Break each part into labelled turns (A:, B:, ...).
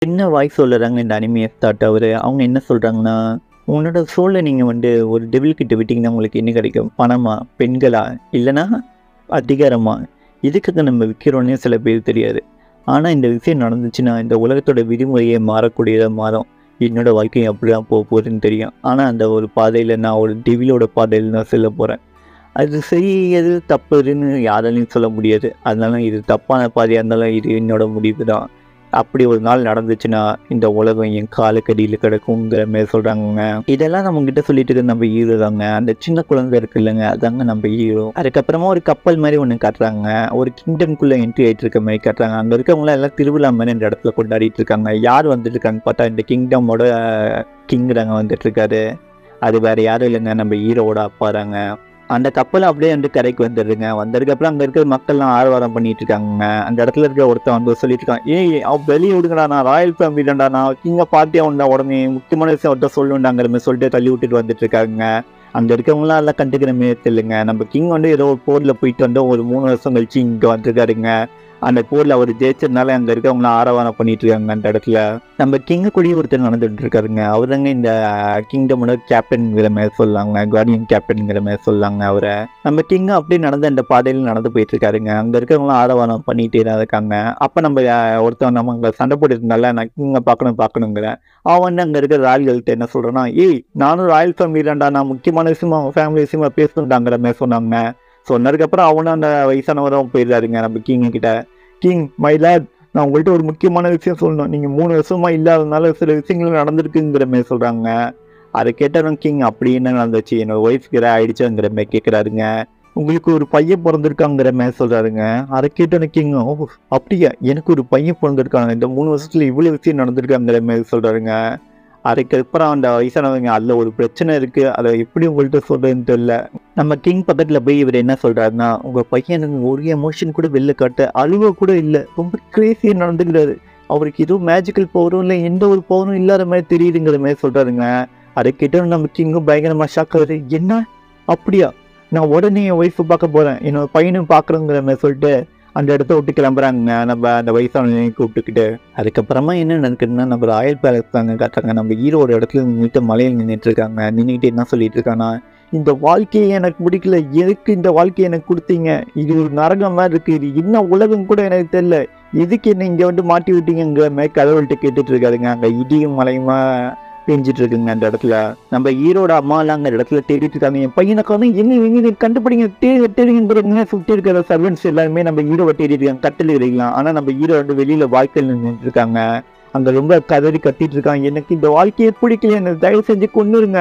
A: என்ன வாய்ஸ் சொல்லுறாங்க இந்த அனிமி ஸ்டார்ட் அவரு. அவங்க என்ன சொல்றாங்கன்னா, "உன்னோட சோல நீங்க ஒரு டெவில் கிட்ட விட்டீங்கன்னா உங்களுக்கு என்ன கிடைக்கும்? பணமா? பெண்களா? இல்லன்னா அதிகாரமா? எதுக்குங்க நம்ம விக்கிறோன்னே சில பேருக்கு தெரியாது. ஆனா இந்த விஷயம் நடந்துச்சுன்னா, இந்த உலகத்தோட விதிமுறையே மாறக்கூடியதா மாறும். என்னோட வாழ்க்கை அப்படிதான் போகுதுன்னு தெரியும். ஆனா அந்த ஒரு பாதையில நான் ஒரு டெவிலோட பாதையில தான் செல்லப் போறேன். அது சரி, எது தப்புன்னு யாராலையும் சொல்ல முடியாது. அதனால இது தப்பான பாதையா இருந்தாலும் இது என்னோட முடிவு தான். அப்படி ஒரு நாள் நடந்துச்சுன்னா, இந்த உலகம் என் காலுக்கு அடியில கிடக்குங்கிற மாரி சொல்றாங்கங்க. இதெல்லாம் நம்மகிட்ட சொல்லிட்டு இருக்கிறது நம்ம ஹீரோ தாங்க. அந்த சின்ன குழந்தை இருக்கு இல்லங்க, அதாங்க நம்ம ஹீரோ. அதுக்கப்புறமா ஒரு கப்பல் மாரி ஒண்ணு காட்டுறாங்க. ஒரு கிங்டம்குள்ள என்ட்ரி ஆயிட்டு இருக்க மாரி காட்டுறாங்க. அங்க இருக்கவங்கலாம் எல்லாம் திருவிழா மாரி இந்த இடத்துல கொண்டாடிட்டு இருக்காங்க. யார் வந்துட்டு இருக்கான்னு பார்த்தா, இந்த கிங்டமோட கிங் தாங்க வந்துட்டு இருக்காரு. அது வேற யாரும் இல்லைங்க, நம்ம ஹீரோவோட அப்பா தாங்க. அந்த கப்பல் அப்படியே கரைக்கு வந்துடுதுங்க. வந்ததுக்கப்புறம் அங்க இருக்கிற மக்கள்லாம் ஆரவாரம் பண்ணிட்டு இருக்காங்கங்க. அந்த இடத்துல இருக்கிற ஒருத்தன் சொல்லிட்டு இருக்கான், "ஏய் வெளிய விடுங்கடா, நான் ராயல் ஃபேமிலி தான்டா, நான் கிங்க பார்ட்டி ஆகணும்டா, உடனே முக்கியமான விஷயம் அவர்கிட்ட சொல்லணும்டாங்கிற மாதிரி சொல்லிட்டு தள்ளி விட்டுட்டு வந்துட்டு இருக்காங்க." அங்க இருக்கவங்களாம் எல்லாம் கண்டுக்கிற மாதிரி தெரியலங்க. நம்ம கிங் ஏதோ ஒரு போர்ல போயிட்டு ஒரு 3 வருஷம் கழிச்சு இங்க வந்திருக்காருங்க. அந்த போர்ல அவர் ஜெயிச்சதுனால அங்க இருக்கவங்களாம் ஆரவாரம் பண்ணிட்டு இருக்காங்க அந்த இடத்துல. நம்ம கிங்க கூடயே ஒருத்தர் நடந்துட்டு இருக்காருங்க. அவர் தாங்க இந்த கிங்டமோட கேப்டன்ங்கிற மாதிரி சொல்லாங்க, கார்டியன் கேப்டன்ங்கிற மாதிரி சொல்லாங்க அவரை. நம்ம கிங் அப்படியே நடந்து அந்த பாதையில நடந்து போயிட்டு இருக்காருங்க. அங்க இருக்கவங்களாம் ஆரவாரம் பண்ணிட்டே தான் இருக்காங்க. அப்ப நம்ம ஒருத்தவன் நம்ம அங்க சண்டை போட்டு இருந்தால, நான் கிங்க பார்க்கணுங்கிறேன். அவன் அங்க இருக்கிற ராயல்கள்ட்ட என்ன சொல்றான்னா, "ஏய் நானும் ராயல் ஃபேமிலி தான்டா, நான் முக்கியமான விஷயமா ஃபேமிலி விஷயமா பேசணுண்டாங்கிற மாதிரி சொன்னாங்க." சொன்னதுக்கப்புறம் அவனும் அந்த வயசானவரும் போயிடுறாருங்க நம்ம கிங் கிட்ட. "கிங் மை லேட், நான் உங்கள்கிட்ட ஒரு முக்கியமான விஷயம் சொல்லணும். நீங்க 3 வருஷமா இல்லாததுனால சில விஷயங்கள் நடந்திருக்குங்கிற மாதிரி சொல்றாங்க." அதை கேட்டவன் கிங், "அப்படி என்ன நடந்துச்சு? என்னோட ஒய்ஃப்க்கு ஏதாவது ஆயிடுச்சுங்கிற மாதிரி கேட்கிறாருங்க. "உங்களுக்கு ஒரு பையன் பிறந்திருக்காங்கிற மாதிரி சொல்றாருங்க." அதை கேட்டவன கிங், "ஓ அப்படியா, எனக்கு ஒரு பையன் பிறந்திருக்காங்க, இந்த 3 வருஷத்துல இவ்வளவு விஷயம் நடந்திருக்காங்கிற மாதிரி சொல்றாருங்க." அதுக்கப்புறம் அந்த வயசானவங்க, "அதுல ஒரு பிரச்சனை இருக்கு, அதை எப்படி உங்கள்கிட்ட சொல்றதுன்னு தெரியல." நம்ம கிங் பக்கத்துல போய் இவர் என்ன சொல்றாருன்னா, "உங்க பையன் ஒரு எமோஷன் கூட வெளில காட்ட அழுவ கூட இல்லை, ரொம்ப கிரேசியா நடந்துக்கிறாரு. அவருக்கு ஏதோ மேஜிக்கல் பவரும் இல்லை, எந்த ஒரு பவரும் இல்லாத மாதிரி தெரியுதுங்கிற மாதிரி சொல்றாருங்க." அதை கேட்டு நம்ம கிங்கும் பயங்கரமா ஷாக் ஆகுது. "என்ன அப்படியா, நான் உடனே என் ஒய்ஃபை பார்க்க போறேன், என்னோட பையனும் பார்க்குறோங்கிற மாதிரி சொல்லிட்டு அந்த இடத்த விட்டு கிளம்புறாங்க நம்ம அந்த வயசானவனையும் கூப்பிட்டுக்கிட்டு. அதுக்கப்புறமா என்ன நடக்குதுன்னா, நம்ம ராயல் பேலஸ் தாங்க காட்டுறாங்க. நம்ம ஹீரோ ஒரு இடத்துல நின்றுட்டு மலையில் நின்றுட்டு இருக்காங்க. நின்றுக்கிட்டு என்ன சொல்லிட்டு இருக்காங்கன்னா, "இந்த வாழ்க்கையை எனக்கு பிடிக்கல, எதுக்கு இந்த வாழ்க்கையை எனக்கு கொடுத்தீங்க? இது ஒரு நரகம் மாதிரி இருக்கு, இது என்ன உலகம் கூட எனக்கு தெரியல, எதுக்கு என்ன இங்க மாட்டி விட்டீங்கிற மாதிரி கடவுள்கிட்ட கேட்டுட்டு இருக்காருங்க." அங்க இடியும் மலையுமா பெஞ்சிட்டு இருக்குங்க அந்த இடத்துல. நம்ம ஹீரோட அம்மா எல்லாம் அங்க இடத்துல தேடிட்டு இருக்காங்க. "என் பையனுக்காக எங்க கண்டுபிடிங்க, தேடுங்கிறவங்க சுத்தி இருக்கிற சர்வன்ட்ஸ் எல்லாருமே நம்ம ஹீரோவை தேடிட்டு இருக்காங்க, கட்டளை இருக்கலாம். ஆனா நம்ம ஹீரோ வெளியில வாழ்க்கையில் நின்றுட்டு இருக்காங்க. அங்க ரொம்ப கதறி கத்திட்டு இருக்காங்க, "எனக்கு இந்த வாழ்க்கையை பிடிக்கல, என்ன தயவு செஞ்சு கொன்னுருங்க.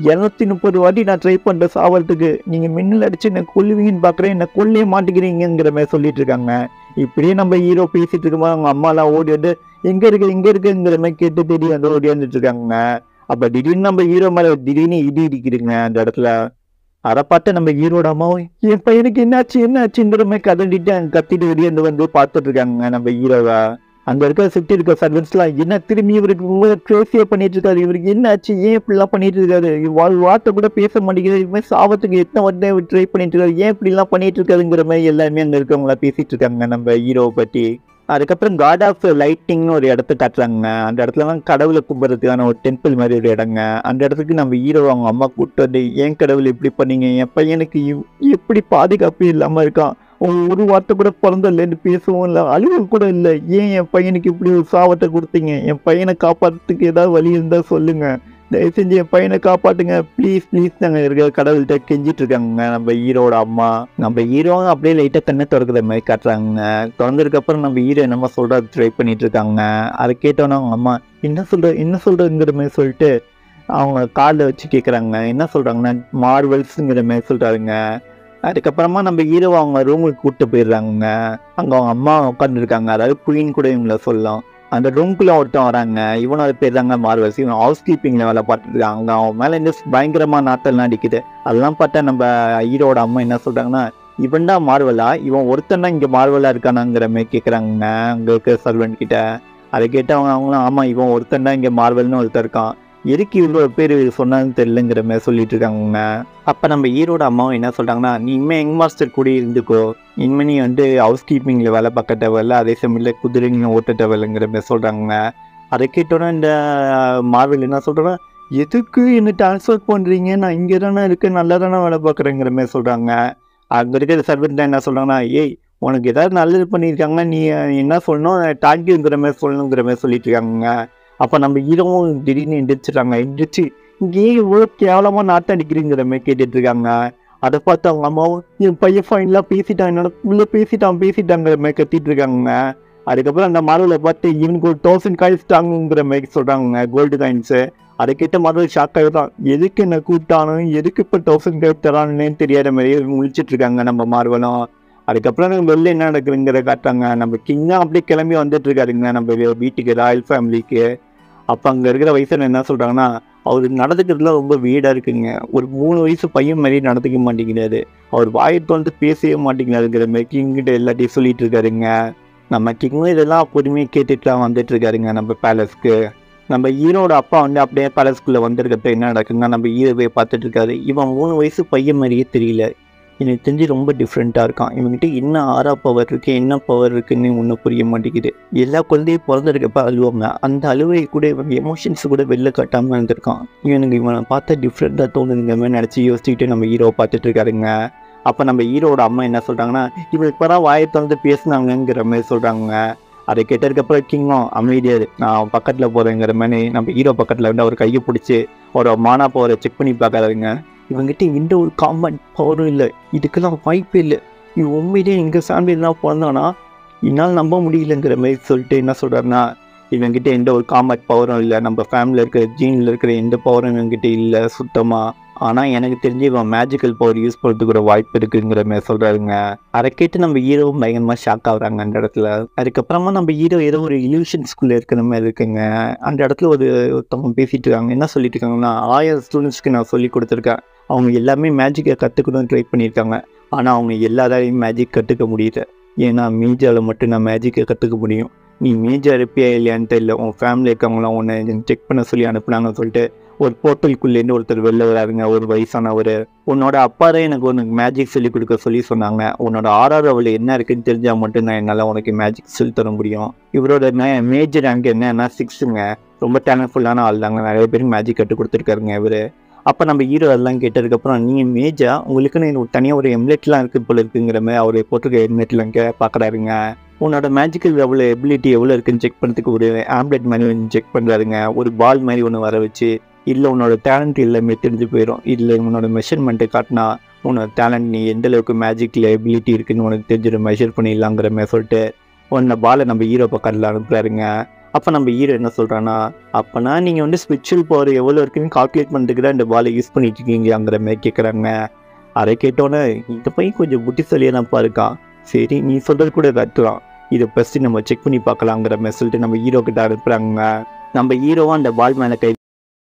A: 230 வாட்டி நான் ட்ரை பண்றேன் சாவறதுக்கு, நீங்க மின்னல் அடிச்சு என்ன கொல்லுவீங்கன்னு பாக்குறேன், என்ன கொல்லே மாட்டேங்கிறீங்கிற மாதிரி சொல்லிட்டு இருக்காங்க." இப்படியே நம்ம ஹீரோ பேசிட்டு இருக்கும்போது அவங்க அம்மா எல்லாம் ஓடி வந்து, "எங்க இருக்குங்கிற மாதிரி கேட்டு தேடி ஓடியாந்துட்டு இருக்காங்க." அப்ப திடீர்னு நம்ம ஹீரோ மேல திடீர்னு இடி இடிக்குதுங்க அந்த இடத்துல. அதை பார்த்து நம்ம ஹீரோட அம்மாவும், "என் பையனுக்கு என்னாச்சுன்ற மாதிரி கதறிட்டு கத்திட்டு வெளியே பார்த்துட்டு இருக்காங்க நம்ம ஹீரோவை. அங்க இருக்க சுத்தி இருக்க சர்வன்ஸ் எல்லாம், "என்ன திரும்பி இவருக்கு கிரேசியா பண்ணிட்டு இருக்காரு, இவருக்கு என்ன ஆச்சு, ஏன் இப்படிலாம் பண்ணிட்டு இருக்காரு, வார்த்தை கூட பேச மாட்டேங்கிறாரு, இது மாதிரி சாவத்துக்கு எத்தனை வாட்டி ட்ரை பண்ணிட்டு இருக்காரு, ஏன் இப்படி எல்லாம் பண்ணிட்டு இருக்காருங்கிற மாதிரி எல்லாருமே அங்க இருக்கவங்களா பேசிட்டு இருக்காங்க நம்ம ஹீரோவை பத்தி. அதுக்கப்புறம் காட் ஆஃப் லைட்டிங்னு ஒரு இடத்த காட்டுறாங்க. அந்த இடத்துலலாம் கடவுளை கும்பிட்றதுக்கான ஒரு டெம்பிள் மாதிரி ஒரு இடங்க. அந்த இடத்துக்கு நம்ம ஹீரோ அவங்க அம்மா கூப்பிட்டு வந்து, "ஏன் கடவுள் இப்படி பண்ணீங்க, என் பையனுக்கு எப்படி பாதுகாப்பு இல்லாம இருக்கான், ஒரு வார்த்தை கூட பிறந்ததுலேருந்து பேசவும் இல்லை, அழுவ கூட இல்லை, ஏன் என் பையனுக்கு இப்படி ஒரு சாபத்தை கொடுத்தீங்க, என் பையனை காப்பாற்றுறதுக்கு ஏதாவது வழி இருந்தால் சொல்லுங்க, தயவு செஞ்சு என் பையனை காப்பாற்றுங்க ப்ளீஸ் ப்ளீஸ்." நாங்கள் இருக்கிற கடவுள்கிட்ட கெஞ்சிட்டு இருக்காங்க நம்ம ஹீரோட அம்மா. நம்ம ஹீரோவும் அப்படியே லைட்டாக கண்ணை திறக்கிற மாதிரி காட்டுறாங்க. திறந்ததுக்கப்புறம் நம்ம ஹீரோ என்னமோ சொல்கிறது ட்ரை பண்ணிட்டு இருக்காங்க. அதை கேட்டோன்னா அவங்க அம்மா, என்ன சொல்கிறங்கிற மாதிரி சொல்லிட்டு அவங்க காலில் வச்சு கேட்குறாங்க. என்ன சொல்கிறாங்கன்னா, மார்வல்ஸுங்கிற மாதிரி சொல்கிறாருங்க. அதுக்கப்புறமா நம்ம ஹீரோவை அவங்க ரூமுக்கு கூப்பிட்டு போயிடுறாங்க. அங்கே அவங்க அம்மா உட்காந்துருக்காங்க, அதாவது குயின் கூட இவங்கள சொல்லலாம். அந்த ரூம்குள்ளே ஒருத்தன் வராங்க, இவனோட பேர் தாங்க மார்வல்ஸ். இவன் ஹவுஸ் கீப்பிங்கில் வேலை பார்த்துட்டு இருக்காங்க. அவன் மேலே இந்த பயங்கரமாக நாத்தெல்லாம் அடிக்குது. அதெல்லாம் பார்த்தா நம்ம ஹீரோட அம்மா என்ன சொல்கிறாங்கன்னா, "இவன் தான் மார்வலா, இவன் ஒருத்தன் தான் இங்கே மார்வலாக இருக்கானாங்கிற மாதிரி கேட்குறாங்க அங்கே இருக்கிற சர்வெண்ட் கிட்ட. அதை கேட்டு அவங்களும், "ஆமாம், இவன் ஒருத்தன் தான் இங்கே மார்வல்னு ஒருத்தர் இருக்கான், எதுக்கு இவ்வளோ பேர் சொன்னான்னு தெரியலங்கிற மாதிரி சொல்லிட்டு இருக்காங்க." அப்போ நம்ம ஹீரோட அம்மாவும் என்ன சொல்கிறாங்கன்னா, "நீ இனிமேல் யங் மாஸ்டர் கூட இருந்துக்கோ, இனிமேல் நீ ஹவுஸ் கீப்பிங்கில் வேலை பார்க்க தேவையில்ல, அதே சமயத்தில் குதிரைங்க ஓட்ட தேவையில்லைங்கிற மாதிரி சொல்கிறாங்க." அதை கேட்டோன்னா இந்த மார்வல் என்ன சொல்கிறேன்னா, எதுக்கு என்ன ட்ரான்ஸ்ஃபர் பண்ணுறீங்க, நான் இங்கே தானே இருக்கேன், நல்லா தானே வேலை பார்க்குறேங்கிற மாதிரி சொல்கிறாங்க. அங்கே இருக்கிற சர்வெண்ட் என்ன சொல்கிறாங்கன்னா, ஏய் உனக்கு ஏதாவது நல்லது பண்ணியிருக்காங்க, நீ என்ன சொல்லணும், தேங்க்யூங்கிற மாதிரி சொல்லணுங்கிற மாதிரி சொல்லிட்டு இருக்காங்க. அப்போ நம்ம ஹீரோவும் திடீர்னு எந்திரிச்சிடுறாங்க. எந்திரிச்சு இங்கேயே இவ்வளோ கேவலமாக நாட்டம் அடிக்கிறீங்கிற மாதிரி கேட்டுட்ருக்காங்க. அதை பார்த்து அவங்க அம்மாவும் என் பையன் ஃபைனலாக பேசிட்டான், என்னோட உள்ள பேசிட்டாங்கிற மாதிரி கத்திட்டு இருக்காங்க. அதுக்கப்புறம் அந்த மார்வலை பார்த்து இவனுக்கு ஒரு 1000 காயின்ஸ் தாங்குங்கிற மாதிரி சொல்கிறாங்க, கோல்டு காயின்ஸு. அதை கேட்ட மார்வல் ஷாக் ஆகிதான், எதுக்கு என்ன கூப்பிட்டானு, எதுக்கு இப்போ 1000 காயின் தரான்னு தெரியாத மாதிரியே முழிச்சிட்டு இருக்காங்க நம்ம மார்வலும். அதுக்கப்புறம் நம்ம வெளில என்ன நடக்குதுங்கிறத காட்டுறாங்க. நம்ம கிங்காக அப்படியே கிளம்பி வந்துட்டு இருக்காருங்க நம்ம வீட்டுக்கு, ராயல் ஃபேமிலிக்கு. அப்போ அங்கே இருக்கிற வயசான என்ன சொல்கிறாங்கன்னா, அவர் நடந்துக்கிறதுலாம் ரொம்ப வீடாக இருக்குங்க. ஒரு 3 வயசு பையன் மாதிரி நடந்துக்க மாட்டேங்கிறாரு, அவர் வாயை திறந்து பேசவே மாட்டேங்கிறாருங்கிற மாதிரி கிங்கிட்ட எல்லாத்தையும் சொல்லிட்டு இருக்காருங்க. நம்ம கிங்கும் இதெல்லாம் பொறுமையாக கேட்டுட்டுலாம் வந்துட்டு இருக்காருங்க நம்ம பேலஸ்க்கு. நம்ம ஹீரோட அப்பா வந்து அப்படியே பேலஸ்குள்ளே வந்திருக்கப்ப என்ன நடக்குங்க, நம்ம ஹீரோவே பார்த்துட்டு இருக்காரு. இவன் 3 வயசு பையன் மாதிரியே தெரியல, எனக்கு தெரிஞ்சு ரொம்ப டிஃப்ரெண்ட்டாக இருக்கான். இவங்ககிட்ட என்ன ஆரா பவர் இருக்குது, என்ன பவர் இருக்குதுன்னு ஒன்றும் புரிய மாட்டேங்குது. எல்லா குழந்தையும் பிறந்திருக்கப்ப அழுவாங்க, அந்த அழுவை கூட இவங்க எமோஷன்ஸ் கூட வெளில கட்டாமல் இருந்திருக்கான். இவனை பார்த்தா டிஃப்ரெண்ட்டாக தோணுதுங்க மாதிரி நினச்சி யோசிச்சுக்கிட்டு நம்ம ஹீரோவை பார்த்துட்டு இருக்காருங்க. அப்போ நம்ம ஹீரோட அம்மா என்ன சொல்கிறாங்கன்னா, இவங்க இப்போ தான் வாயை திறந்து பேசுனாங்கிற மாதிரி சொல்கிறாங்க. அதை கேட்டதுக்கப்புறம் கிங்கும் அமைதியாரு, நான் பக்கத்தில் போகிறேங்கிற மாதிரி நம்ம ஹீரோ பக்கத்தில் வந்து அவர் கையை பிடிச்சி ஒரு மானா பவரை செக் பண்ணி பார்க்காருங்க. இவங்ககிட்ட எந்த ஒரு காம்பன் பவரும் இல்லை, இதுக்கெல்லாம் வாய்ப்பே இல்லை, இவன் உண்மையிலேயே எங்கள் ஃபேமிலியெலாம் பிறந்தானா என்னால் நம்ப முடியலங்கிற மாதிரி சொல்லிட்டு என்ன சொல்கிறாருன்னா, இவங்ககிட்ட எந்த ஒரு காம்பேட் பவரும் இல்லை, நம்ம ஃபேமிலியில் இருக்கிற ஜீனில் இருக்கிற எந்த பவரும் இவங்ககிட்ட இல்லை சுத்தமாக. ஆனால் எனக்கு தெரிஞ்சு இவன் மேஜிக்கல் பவர் யூஸ் பண்ணுறதுக்கு ஒரு வாய்ப்பு இருக்குங்கிற மாதிரி சொல்கிறாருங்க. அதை கேட்டு நம்ம ஹீரோவும் பயங்கரமாக ஷாக் ஆகுறாங்க அந்த இடத்துல. அதுக்கப்புறமா நம்ம ஹீரோ ஏதோ ஒரு இல்யூஷன் ஸ்கூலில் இருக்கிற மாதிரி இருக்குங்க. அந்த இடத்துல ஒருத்தவங்க பேசிகிட்டு இருக்காங்க. என்ன சொல்லிட்டு இருக்காங்கன்னா, 1000 ஸ்டூடெண்ட்ஸ்க்கு நான் சொல்லி கொடுத்துருக்கேன், அவங்க எல்லாமே மேஜிக்கை கற்றுக்கணும்னு ட்ரை பண்ணியிருக்காங்க, ஆனால் அவங்க எல்லாராலையும் மேஜிக் கற்றுக்க முடியல. ஏன்னா மீஜாவில் மட்டும் நான் மேஜிக்கை கற்றுக்க முடியும், நீ மேஜா இருப்பியா இல்லையான்னு தெரியல, உன் ஃபேமிலி இருக்கவங்களாம் உன்னை செக் பண்ண சொல்லி அனுப்புனாங்கன்னு சொல்லிட்டு ஒரு போர்ட்டலுக்குள்ளேருந்து ஒருத்தர் வெளில வராருங்க, ஒரு வயசானவர். உன்னோட அப்பாரே எனக்கு உனக்கு மேஜிக் சொல்லிக் கொடுக்க சொல்லி சொன்னாங்க, உன்னோட 6வது அவள் என்ன இருக்குன்னு தெரிஞ்சால் மட்டும்தான் என்னால் உனக்கு மேஜிக் சொல்லி தர முடியும். இவரோட மேஜர் ரேங்க் என்னன்னா 6ங்க, ரொம்ப டேலண்ட்ஃபுல்லான ஆள் தாங்க, நிறைய பேருக்கு மேஜிக் கற்றுக் கொடுத்துருக்காருங்க இவர். அப்போ நம்ம ஹீரோ எல்லாம் கேட்டதுக்கப்புறம், நீங்கள் மேஜா உங்களுக்குன்னு தனியாக ஒரு எம்லெட்லாம் இருக்குது போல இருக்குங்கிற மாதிரி அவரை போட்டிருக்க எம்லெட்லாம் பார்க்குறாருங்க. உன்னோட மேஜிக்கல் எவ்வளோ எபிலிட்டி எவ்வளோ இருக்குன்னு செக் பண்ணுறதுக்கு ஒரு ஆம்லெட் மாதிரி ஒன்று செக் பண்ணுறாருங்க. ஒரு பால் மாதிரி ஒன்று வர வச்சு, இல்லை உன்னோட டேலண்ட் எல்லாமே தெரிஞ்சு போயிடும், இல்லை உன்னோட மெஷர்மெண்ட்டை காட்டினா உன்னோட டேலண்ட் நீ எந்தளவுக்கு மேஜிக்கில் எபிலிட்டி இருக்குதுன்னு உனக்கு தெரிஞ்சிடும், மெஷர் பண்ணிடலாங்கிற மாதிரி சொல்லிட்டு உன்னை பாலை நம்ம ஹீரோ பக்கத்தில் அனுப்புகிறாருங்க. அப்போ நம்ம ஹீரோ என்ன சொல்கிறான்னா, அப்போனா நீங்கள் வந்து ஸ்பிரிச்சுவல் பவர் எவ்வளோ இருக்குன்னு கால்குலேட் பண்ணுறதுக்கு தான் இந்த பாலை யூஸ் பண்ணிட்டு இருக்கீங்களாங்கிற மாதிரி கேட்குறாங்க. அதை கேட்டோன்னே இந்த பையன் கொஞ்சம் புத்திசாலியாக தான்ப்பா இருக்கான், சரி நீ சொல்கிறது கூட கற்றுலாம், இதை ஃபஸ்ட்டு நம்ம செக் பண்ணி பார்க்கலாங்கிற மாதிரி சொல்லிட்டு நம்ம ஹீரோ கிட்ட அனுப்புகிறாங்க. நம்ம ஹீரோவாக அந்த பால் மேலே கை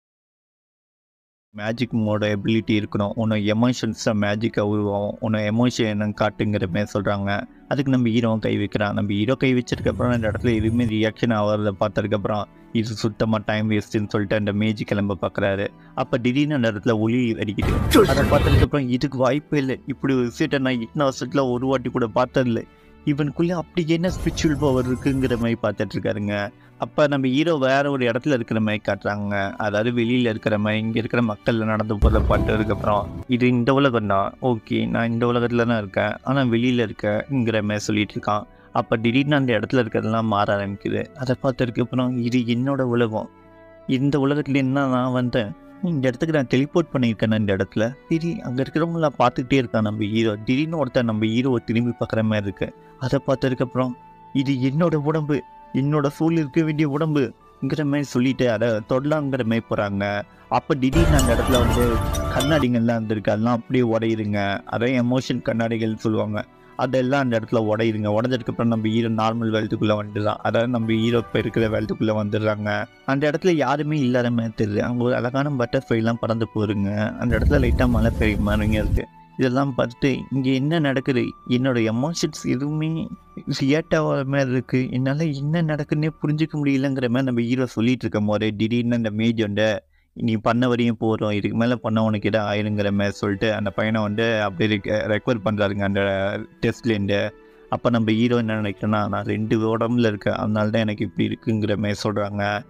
A: மேஜிக் மோட எபிலிட்டி இருக்கணும், உன்னோட எமோஷன்ஸை மேஜிக்காக உருவாகும், உன்னோட எமோஷன் என்னன்னு காட்டுங்கிற மாதிரி சொல்கிறாங்க. அதுக்கு நம்ம ஹீரோவும் கை வைக்கிறான். நம்ம ஹீரோ கை வச்சதுக்கப்புறம் அந்த இடத்துல எதுவுமே ரியாக்ஷன் ஆகிறத பார்த்ததுக்கப்புறம் இது சுத்தமாக டைம் வேஸ்ட்டுன்னு சொல்லிட்டு அந்த மேஜிக் கிளம்ப பார்க்குறாரு. அப்போ திடீர்னு அந்த இடத்துல ஒளி அடிக்குது. அதை பார்த்ததுக்கப்புறம் இதுக்கு வாய்ப்பே இல்லை, இப்படி ஒரு விஷயத்தை நான் இத்தனை வருஷத்தில் ஒரு வாட்டி கூட பார்த்ததில்லை, இவனுக்குள்ளே அப்படி என்ன ஸ்பிரிச்சுவல் பவர் இருக்குங்கிற மாதிரி பார்த்துட்டு இருக்காருங்க. அப்போ நம்ம ஹீரோ வேற ஒரு இடத்துல இருக்கிற மாதிரி காட்டுறாங்க, அதாவது வெளியில் இருக்கிற மாதிரி, இங்கே இருக்கிற மக்கள் நடந்து போகிறத பார்த்ததுக்கப்புறம் இது இந்த உலகம் தான், ஓகே நான் இந்த உலகத்தில் தான் இருக்கேன், ஆனால் வெளியில் இருக்கேங்கிற மாதிரி சொல்லிட்டு இருக்கான். அப்போ திடீர்னு அந்த இடத்துல இருக்கிறதெல்லாம் மாற ஆரம்பிக்குது. அதை பார்த்ததுக்கப்புறம் இது என்னோட உலகம், இந்த உலகத்துல என்ன நான் வந்தேன், இந்த இடத்துக்கு நான் டெலிபோர்ட் பண்ணியிருக்கேன் இந்த இடத்துல. திடீர் அங்கே இருக்கிறவங்களாம் பார்த்துக்கிட்டே இருக்கான் நம்ம ஹீரோ. திடீர்னு ஒருத்தர் நம்ம ஹீரோவை திரும்பி பார்க்குற மாதிரி இருக்கு. அதை பார்த்ததுக்கப்புறம் இது என்னோட உடம்பு, என்னோட சூழல் இருக்க வேண்டிய உடம்புங்கிற மாதிரி சொல்லிட்டு அதை தொடலாங்கிற மாதிரி போகிறாங்க. அப்போ திடீர்னு அந்த இடத்துல வந்து கண்ணாடிகள்லாம் இருந்திருக்கு, அதெல்லாம் அப்படியே உடையிருங்க, அதான் எமோஷன் கண்ணாடிகள் சொல்லுவாங்க, அதெல்லாம் அந்த இடத்துல உடையிருங்க. உடஞ்சதுக்கப்புறம் நம்ம ஹீரோ நார்மல் வேல்ட்டுக்குள்ளே வந்துடுறான், அதாவது நம்ம ஹீரோ இப்போ இருக்கிற வேல்ட்டுக்குள்ளே வந்துடுறாங்க. அந்த இடத்துல யாருமே இல்லாத மாதிரி தெரியுது, அங்கே ஒரு அழகான பட்டர்ஃப்ளைலாம் பறந்து போயிருங்க. அந்த இடத்துல லைட்டாக மழை பெய்ய மாதிரிங்க இருக்குது. இதெல்லாம் பார்த்துட்டு இங்கே என்ன நடக்குது, என்னோட எமோஷன்ஸ் எதுவுமே ரியாக்ட் ஆகிற மாதிரி இருக்குது, என்னால் என்ன நடக்குதுன்னே புரிஞ்சிக்க முடியலங்கிற மாதிரி நம்ம ஹீரோ சொல்லிட்டு இருக்கும் போது திடீர்னு அந்த மேஜ் வந்து நீ பண்ண வரையும் போகிறோம், இதுக்கு மேலே பண்ண உனக்கு எதாவது ஆயிருங்கிற மாதிரி சொல்லிட்டு அந்த பையனை வந்து அப்படியே ரெக்கவர் பண்ணுறாருங்க அந்த டெஸ்ட்லேருந்து. அப்போ நம்ம ஹீரோ என்ன நினைக்கிறேன்னா, நான் 2 உடம்புல இருக்கேன், அதனால தான் எனக்கு இப்படி இருக்குங்கிற மாதிரி சொல்கிறாங்க.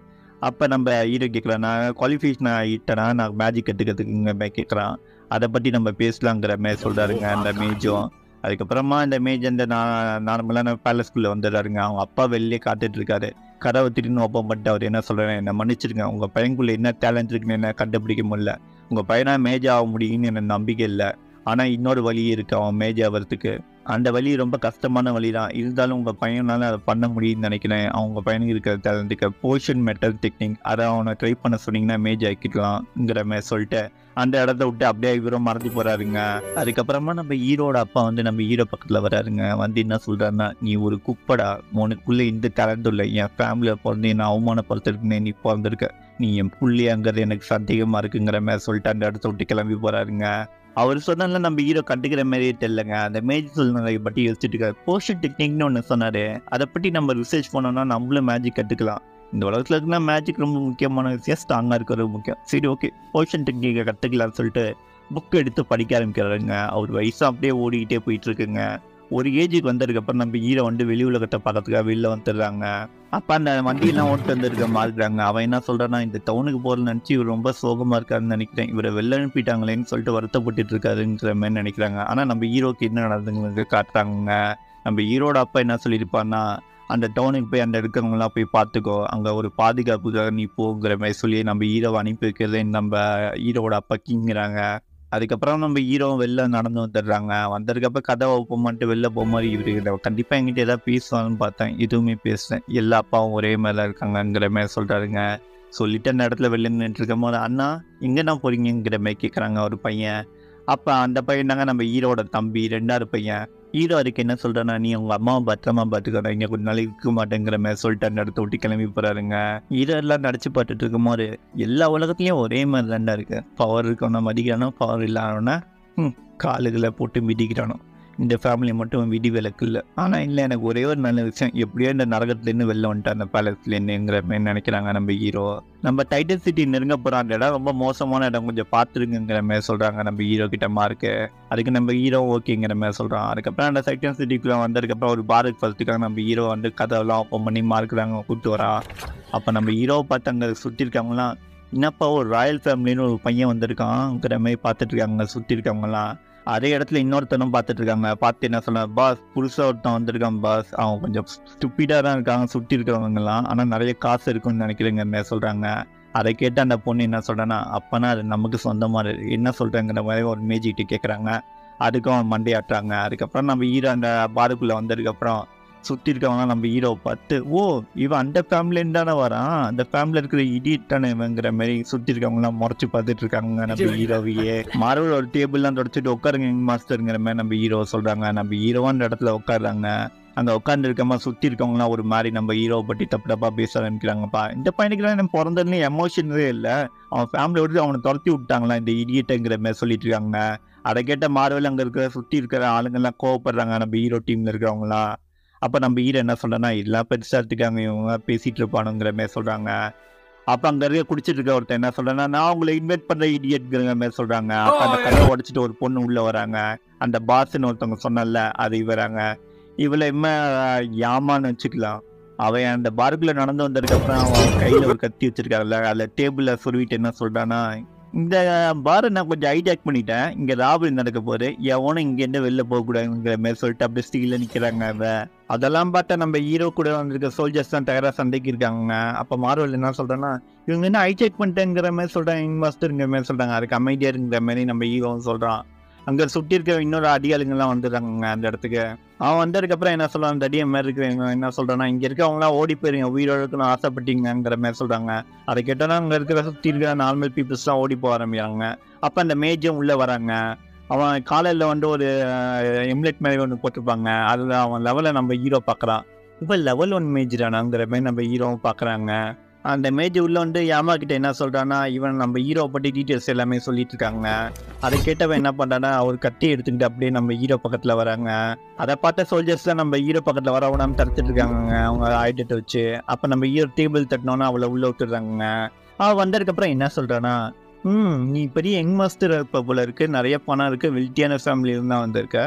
A: அப்போ நம்ம ஹீரோ கேட்குறான், நான் குவாலிஃபிகேஷன் ஆகிட்டேனா நான் மேஜிக் கற்றுக்கிறதுக்குங்கிற மாதிரி கேட்குறான். அதை பற்றி நம்ம பேசலாங்கிற மாதிரி சொல்கிறாருங்க அந்த மேஜும். அதுக்கப்புறமா இந்த மேஜ் அந்த நார்மலான பேலஸ்குள்ளே வந்துடுறாருங்க. அவங்க அப்பா வெளியே காத்துட்டு இருக்காரு. கதவை திடீர்னு ஓப்பன் பண்ணிட்டு அவர் என்ன சொல்கிறாரு, என்ன மன்னிச்சிருங்க, உங்கள் பையனுக்குள்ளே என்ன டேலண்ட் இருக்குன்னு என்ன கண்டுபிடிக்க முடியல. உங்கள் பையனாக மேஜ் ஆக முடியும்னு எனக்கு நம்பிக்கை இல்லை. ஆனால் இன்னொரு வழி இருக்குது அவன் மேஜ் ஆகிறதுக்கு. அந்த வழி ரொம்ப கஷ்டமான வழி தான். இருந்தாலும் உங்கள் பையனால் அதை பண்ண முடியும்னு நினைக்கிறேன். அவங்க பையனுக்கு இருக்கிற டேலண்ட்டுக்கு போர்ஷன் மெட்டல் டெக்னிக் அதை அவனை ட்ரை பண்ண சொன்னீங்கன்னா மேஜ் ஆக்கிக்கலாம்ங்கிற மாதிரி சொல்லிட்டு அந்த இடத்த விட்டு அப்படியே இவரும் மறந்து போகிறாருங்க. அதுக்கப்புறமா நம்ம ஹீரோட அப்பா வந்து நம்ம ஹீரோ பக்கத்தில் வராருங்க. வந்து என்ன சொல்கிறாருன்னா, நீ ஒரு குப்படா, உனக்குள்ளே இந்த டேலண்ட் இல்லை. என் ஃபேமிலியில் பிறந்து என்னை அவமானப்படுத்துறதுக்குன்னு நீ பிறந்திருக்க. நீ என் புள்ளியாங்கிறது எனக்கு சந்தேகமாக இருக்குங்கிற மாதிரி சொல்லிட்டு அந்த இடத்த விட்டு கிளம்பி போகிறாருங்க. அவர் சொன்னால நம்ம ஹீரோ கண்டுக்கிற மாதிரியே தெரியலங்க. அந்த மேஜிக் சொன்னதை பற்றி யோசிச்சுட்டு இருக்காரு. போர்ஷன் டெக்னிக்னு ஒன்று சொன்னார். அதை பற்றி நம்ம ரிசர்ச் பண்ணோம்னா நம்மளும் மேஜிக் கற்றுக்கலாம். இந்த உலகத்தில் இருக்குன்னா மேஜிக் ரொம்ப முக்கியமான விஷயம், ஸ்ட்ராங்காக இருக்கிறது முக்கியம். சரி, ஓகே, போர்ஷன் டெக்னிக்கை கற்றுக்கலாம்னு சொல்லிட்டு புக்கு எடுத்து படிக்க ஆரம்பிக்கிறாருங்க. அவர் வயசாக அப்படியே ஓடிக்கிட்டே போயிட்டு இருக்குங்க. ஒரு ஏஜுக்கு வந்ததுக்கப்புறம் நம்ம ஹீரோ வந்து வெளி உலகத்தை பார்க்கறதுக்காக வெளில வந்துடுறாங்க. அப்போ அந்த வண்டியெல்லாம் ஓட்டு வந்துருக்க மாறுறாங்க. அவன் என்ன சொல்கிறான்னா, இந்த டவுனுக்கு போகிறத நினச்சி இவர் ரொம்ப சோகமாக இருக்காருன்னு நினைக்கிறேன். இவரை வெளில அனுப்பிட்டாங்களேன்னு சொல்லிட்டு வருத்தப்பட்டு இருக்காருங்கிற மாதிரி நினைக்கிறாங்க. ஆனால் நம்ம ஹீரோக்கு என்ன நடந்துங்கிறது காட்டுறாங்க. நம்ம ஹீரோட அப்பா என்ன சொல்லியிருப்பான்னா, அந்த டவுனுக்கு போய் அந்த இருக்கிறவங்களாம் போய் பார்த்துக்கோ, அங்கே ஒரு பாதுகாப்புக்காக நீ போங்கிற மாதிரி சொல்லி நம்ம ஹீரோவை அனுப்பி வைக்கிறது நம்ம ஹீரோட அப்பா கிங்கிறாங்க. அதுக்கப்புறம் நம்ம ஹீரோ வெளில நடந்து வந்துடுறாங்க. வந்ததுக்கப்புறம் கதை ஓப்பன் பண்ணிட்டு வெளில போகும்போது இவர் கண்டிப்பாக என்கிட்ட ஏதாவது பேசுவாங்கன்னு பார்த்தேன். எதுவுமே பேசுகிறேன். எல்லா அப்பாவும் ஒரே மாதிரி தான் இருக்காங்கங்கிற மாதிரி சொல்கிறாருங்க. சொல்லிட்டு அந்த இடத்துல வெளில நின்றுட்டு இருக்கும் போது, அண்ணா எங்கேண்ணா போகிறீங்கிற மாதிரி கேட்குறாங்க ஒரு பையன். அப்போ அந்த பையன் தாங்க நம்ம ஹீரோட தம்பி, 2வது பையன். ஹீரோ அதுக்கு என்ன சொல்கிறேன்னா, நீ உங்கள் அம்மாவை பத்திரமா பார்த்துக்கணும், இங்கே கொஞ்ச நாளைக்கு இருக்க மாட்டேங்கிற மாதிரி சொல்லிட்டு அந்த இடத்த விட்டு கிளம்பி போகிறாருங்க. ஹீரோ எல்லாம் நடிச்சு பார்த்துட்டு இருக்கும்போது எல்லா உலகத்துலேயும் ஒரே மாதிரி தாண்டா இருக்குது. பவர் இருக்கவனா மதிக்கிறானோ, பவர் இல்லாதவனா காலுகளை போட்டு மிதிக்கிறானோ. இந்த ஃபேமிலி மட்டும் விதி விலக்கு இல்லை. ஆனால் இல்லை, எனக்கு ஒரே ஒரு நல்ல விஷயம், எப்படியோ இந்த நரகத்துலேருந்து வெளில வந்துட்டு அந்த பேலஸ்லேருந்துங்கிற மாதிரி நினைக்கிறாங்க நம்ம ஹீரோ. நம்ம டைட்டன் சிட்டி நெருங்க போகிற அந்த இடம் ரொம்ப மோசமான இடம், கொஞ்சம் பார்த்துருங்கிற மாதிரி சொல்கிறாங்க நம்ம ஹீரோ கிட்ட மார்க்கு. அதுக்கு நம்ம ஹீரோ ஓகேங்கிற மாதிரி சொல்கிறான். அதுக்கப்புறம் அந்த டைட்டன் சிட்டிக்குள்ளே வந்ததுக்கப்புறம் ஒரு பாருக்கு ஃபர்ஸ்ட்டுக்காக நம்ம ஹீரோ வந்து கதவெல்லாம் ஓப்பன் பண்ணி மார்க்குறாங்க கூப்பிட்டு வரா. அப்போ நம்ம ஹீரோவை பார்த்து அங்கே சுற்றி இருக்கவங்களாம், என்னப்பா ஒரு ராயல் ஃபேமிலின்னு ஒரு பையன் வந்திருக்காங்கிற மாதிரி பார்த்துட்டு இருக்காங்க சுற்றி இருக்கவங்களாம். அதே இடத்துல இன்னொருத்தனும் பார்த்துட்டு இருக்காங்க. பார்த்து என்ன சொல்ல, பாஸ் புதுசாக ஒருத்தன் வந்திருக்கான் பாஸ், அவன் கொஞ்சம் ஸ்டூப்பிடாக தான் இருக்காங்க சுற்றி இருக்கிறவங்கலாம், ஆனால் நிறைய காசு இருக்குன்னு நினைக்கிறேங்க சொல்கிறாங்க. அதை கேட்டு அந்த பொண்ணு என்ன சொல்கிறேன்னா, அப்போனா அது நமக்கு சொந்தமாக என்ன சொல்கிறேங்கிற மாதிரி ஒரு மேஜிக்கிட்ட கேட்குறாங்க. அதுக்கும் அவன் மண்டையாட்டுறாங்க. அதுக்கப்புறம் நம்ம ஹீரோ அந்த பாருக்குள்ளே வந்ததுக்கப்புறம் சுற்றி இருக்கவங்க நம்ம ஹீரோவை பார்த்து, ஓ இவன் அந்த ஃபேமிலின்னு தானே வரான், அந்த ஃபேமிலியில் இருக்கிற இடியட் தானே இவங்கிற மாதிரி சுற்றி இருக்கவங்களாம் முறைச்சி பார்த்துட்டு இருக்காங்க நம்ம ஹீரோவையே. மார்வல் ஒரு டேபிள்லாம் தொடச்சிட்டு உட்காருங்க மாஸ்டருங்கிற மாதிரி நம்ம ஹீரோ சொல்கிறாங்க. நம்ம ஹீரோவாக அந்த இடத்துல உட்காடுறாங்க. அங்கே உட்காந்து இருக்கமா சுற்றி இருக்கவங்களாம் ஒரு மாதிரி நம்ம ஹீரோவை பற்றி தப்பு தப்பாக பேச ஆரம்பிக்கிறாங்கப்பா. இந்த பையனுக்குலாம் நம்ம பிறந்ததுலேயும் எமோஷனே இல்லை, அவன் ஃபேமிலியோடு அவனை துரத்தி விட்டாங்களா இந்த இடியட்டுங்கிற மாதிரி சொல்லிட்டு இருக்காங்க. அதை கேட்ட மார்வல் அங்கே இருக்கிற சுற்றி இருக்கிற ஆளுங்கள்லாம் கோவப்படுறாங்க நம்ம ஹீரோ டீமில் இருக்கிறவங்களாம். அப்போ நம்ம ஹீரோ என்ன சொல்கிறேன்னா, எல்லாம் பெருசாக எடுத்துக்காங்க, இவங்க பேசிகிட்டு இருப்பானுங்கிற மாதிரி சொல்கிறாங்க. அப்போ அங்கே இருக்க குடிச்சிட்டு இருக்க ஒருத்தர் என்ன சொல்கிறேன்னா, நான் உங்களை இன்வைட் பண்ணுற இடியட்ங்கிற மாதிரி சொல்கிறாங்க. அப்போ அந்த கதை உடச்சிட்டு ஒரு பொண்ணு உள்ளே வராங்க. அந்த பாஸ்ன்னு ஒருத்தவங்க சொன்னல அது வராங்க. இவளை யாமான்னு வச்சுக்கலாம். அவன் அந்த பாருக்குள்ளே நடந்து வந்ததுக்கப்புறம் அவன் கையில் ஒரு கத்தி வச்சிருக்காருல்ல, அதில் டேபிளில் சொருவிட்டு என்ன சொல்கிறான்னா, இந்த பாரை நான் கொஞ்சம் ஹைஜாக் பண்ணிட்டேன், இங்கே ராபரி நடக்க போகுது, எவனும் இங்கேருந்து வெளில போகக்கூடாதுங்கிற மாதிரி சொல்லிட்டு அப்படியே ஸ்டீலில் நிற்கிறாங்க. அதெல்லாம் பார்த்தா நம்ம ஹீரோ கூட வந்திருக்க சோல்ஜர்ஸ் தான் தயாராக சண்டைக்கு இருக்காங்க. அப்போ மார்வல் என்ன சொல்கிறேன்னா, இவங்க என்ன ஹைஜாக் பண்ணிட்டேங்கிற மாதிரி சொல்கிறாங்க, இங்க மாஸ்டருங்கிற மாதிரி சொல்கிறாங்க. அதுக்கு அமைதியாக இருக்கிற மாதிரி நம்ம ஹீரோவும் சொல்கிறான். அங்கே சுற்றி இருக்க இன்னொரு அடியாளுங்கெல்லாம் வந்துடுறாங்க அந்த இடத்துக்கு. அவன் வந்ததுக்கப்புறம் என்ன சொல்கிறான், அந்த அடியை மாதிரி இருக்கிறவங்க என்ன சொல்கிறான்னா, இங்கே இருக்கவங்களாம் ஓடி போயிருங்க, உயிரோடு இருக்கணும் ஆசைப்பட்டீங்கிற மாதிரி சொல்கிறாங்க. அதை கேட்டோன்னா அங்கே இருக்கிற சுற்றி இருக்கிற நார்மல் பீப்புள்ஸ்லாம் ஓடி போக ஆரம்பிக்கிறாங்க. அப்போ அந்த மேஜும் உள்ளே வராங்க. அவன் காலையில் வந்து ஒரு எம்லெட் மாதிரி ஒன்று போட்டிருப்பாங்க. அதில் அவன் லெவலை நம்ம ஹீரோ பார்க்குறான். இப்போ லெவல் 1 மேஜ் தானாங்கிற மாதிரி நம்ம ஹீரோவும் பார்க்குறாங்க. அந்த மேஜ் உள்ள வந்து யாமா கிட்ட என்ன சொல்கிறான்னா, இவன் நம்ம ஹீரோவை பற்றி டீட்டெயில்ஸ் எல்லாமே சொல்லிட்டு இருக்காங்க. அதை கேட்டவன் என்ன பண்ணுறான்னா, அவர் கட்டி எடுத்துக்கிட்டு அப்படியே நம்ம ஹீரோ பக்கத்தில் வராங்க. அதை பார்த்த சோல்ஜர்ஸ் தான் நம்ம ஹீரோ பக்கத்தில் வர விடாமல் தடுத்துட்டு இருக்காங்க அவங்க ஆயுதத்தை வச்சு. அப்போ நம்ம ஹீரோ டேபிள் தட்டினோன்னா அவளை உள்ளே விட்டுடுறாங்க. அவள் வந்ததுக்கப்புறம் என்ன சொல்கிறான்னா, நீ பெரிய யங் மாஸ்டர் இருப்ப போல இருக்குது, நிறைய பணம் இருக்குது, வெல்த்தியான ஃபேமிலியில தான் வந்திருக்க,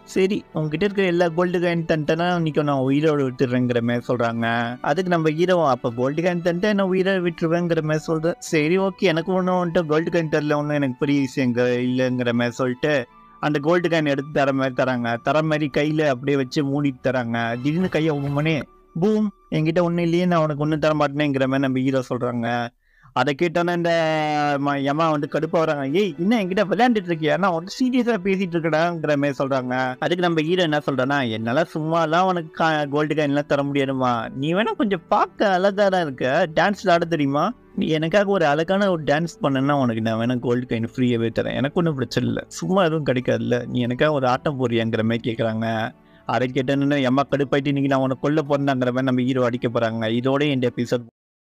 A: சரி உங்ககிட்ட இருக்கிற எல்லா கோல்டு காயின் தந்துட்டேன்னா இன்னைக்கு நான் உயிரோடு விட்டுறேங்கிற மாதிரி சொல்கிறாங்க. அதுக்கு நம்ம ஹீரோ அப்போ கோல்டு காயின் தந்துட்டு நான் உயிரை விட்டுருவேங்கிற மாதிரி சொல்கிறேன். சரி ஓகே எனக்கு ஒன்றும் வந்துட்டு கோல்டு காயின் தரல ஒன்றும் எனக்கு பெரிய விஷயங்க இல்லைங்கிற மாதிரி சொல்லிட்டு அந்த கோல்டு காயின் எடுத்து தர மாதிரி தராங்க. தர மாதிரி கையில் அப்படியே வச்சு மூடிட்டு தராங்க. திடீர்னு கையை ஒவ்வொன்னே பூம் என்கிட்ட ஒன்றும் இல்லையே நான் உனக்கு ஒன்றும் தர மாட்டேனேங்கிற மாதிரி நம்ம ஹீரோ சொல்கிறாங்க. அதை கேட்டோன்னா இந்த யமா வந்து கடுப்பாக வராங்க. ஏய் இன்னும் என்கிட்ட விளையாண்டுட்டு இருக்கியா நான் வந்து சீரியஸாக பேசிட்டு இருக்கடாங்கிற மாதிரி சொல்கிறாங்க. அதுக்கு நம்ம ஹீரோ என்ன சொல்கிறேன்னா என்னால் சும்மாலாம் உனக்கு கோல்டு காயின்லாம் தர முடியாதுமா, நீ வேணா கொஞ்சம் பார்க்க அழகாக தான் இருக்க, டான்ஸில் ஆட தெரியுமா, நீ எனக்காக ஒரு அழகான ஒரு டான்ஸ் பண்ணனா உனக்கு நான் வேணா கோல்டு காயின் ஃப்ரீயாகவே தரேன், எனக்கு ஒன்றும் பிரச்சனை இல்லை, சும்மா எதுவும் கிடைக்காதுல்ல, நீ எனக்காக ஒரு ஆட்டம் போறியாங்கிற மாதிரி கேட்குறாங்க. அதை கேட்டேன்னு எம்மா கடுப்பாயிட்டு இன்னைக்கு நான் உனக்கு கொல்ல போறேங்கிற மாதிரி நம்ம ஹீரோ அடிக்க போகிறாங்க. இதோட இந்த எபிசோட்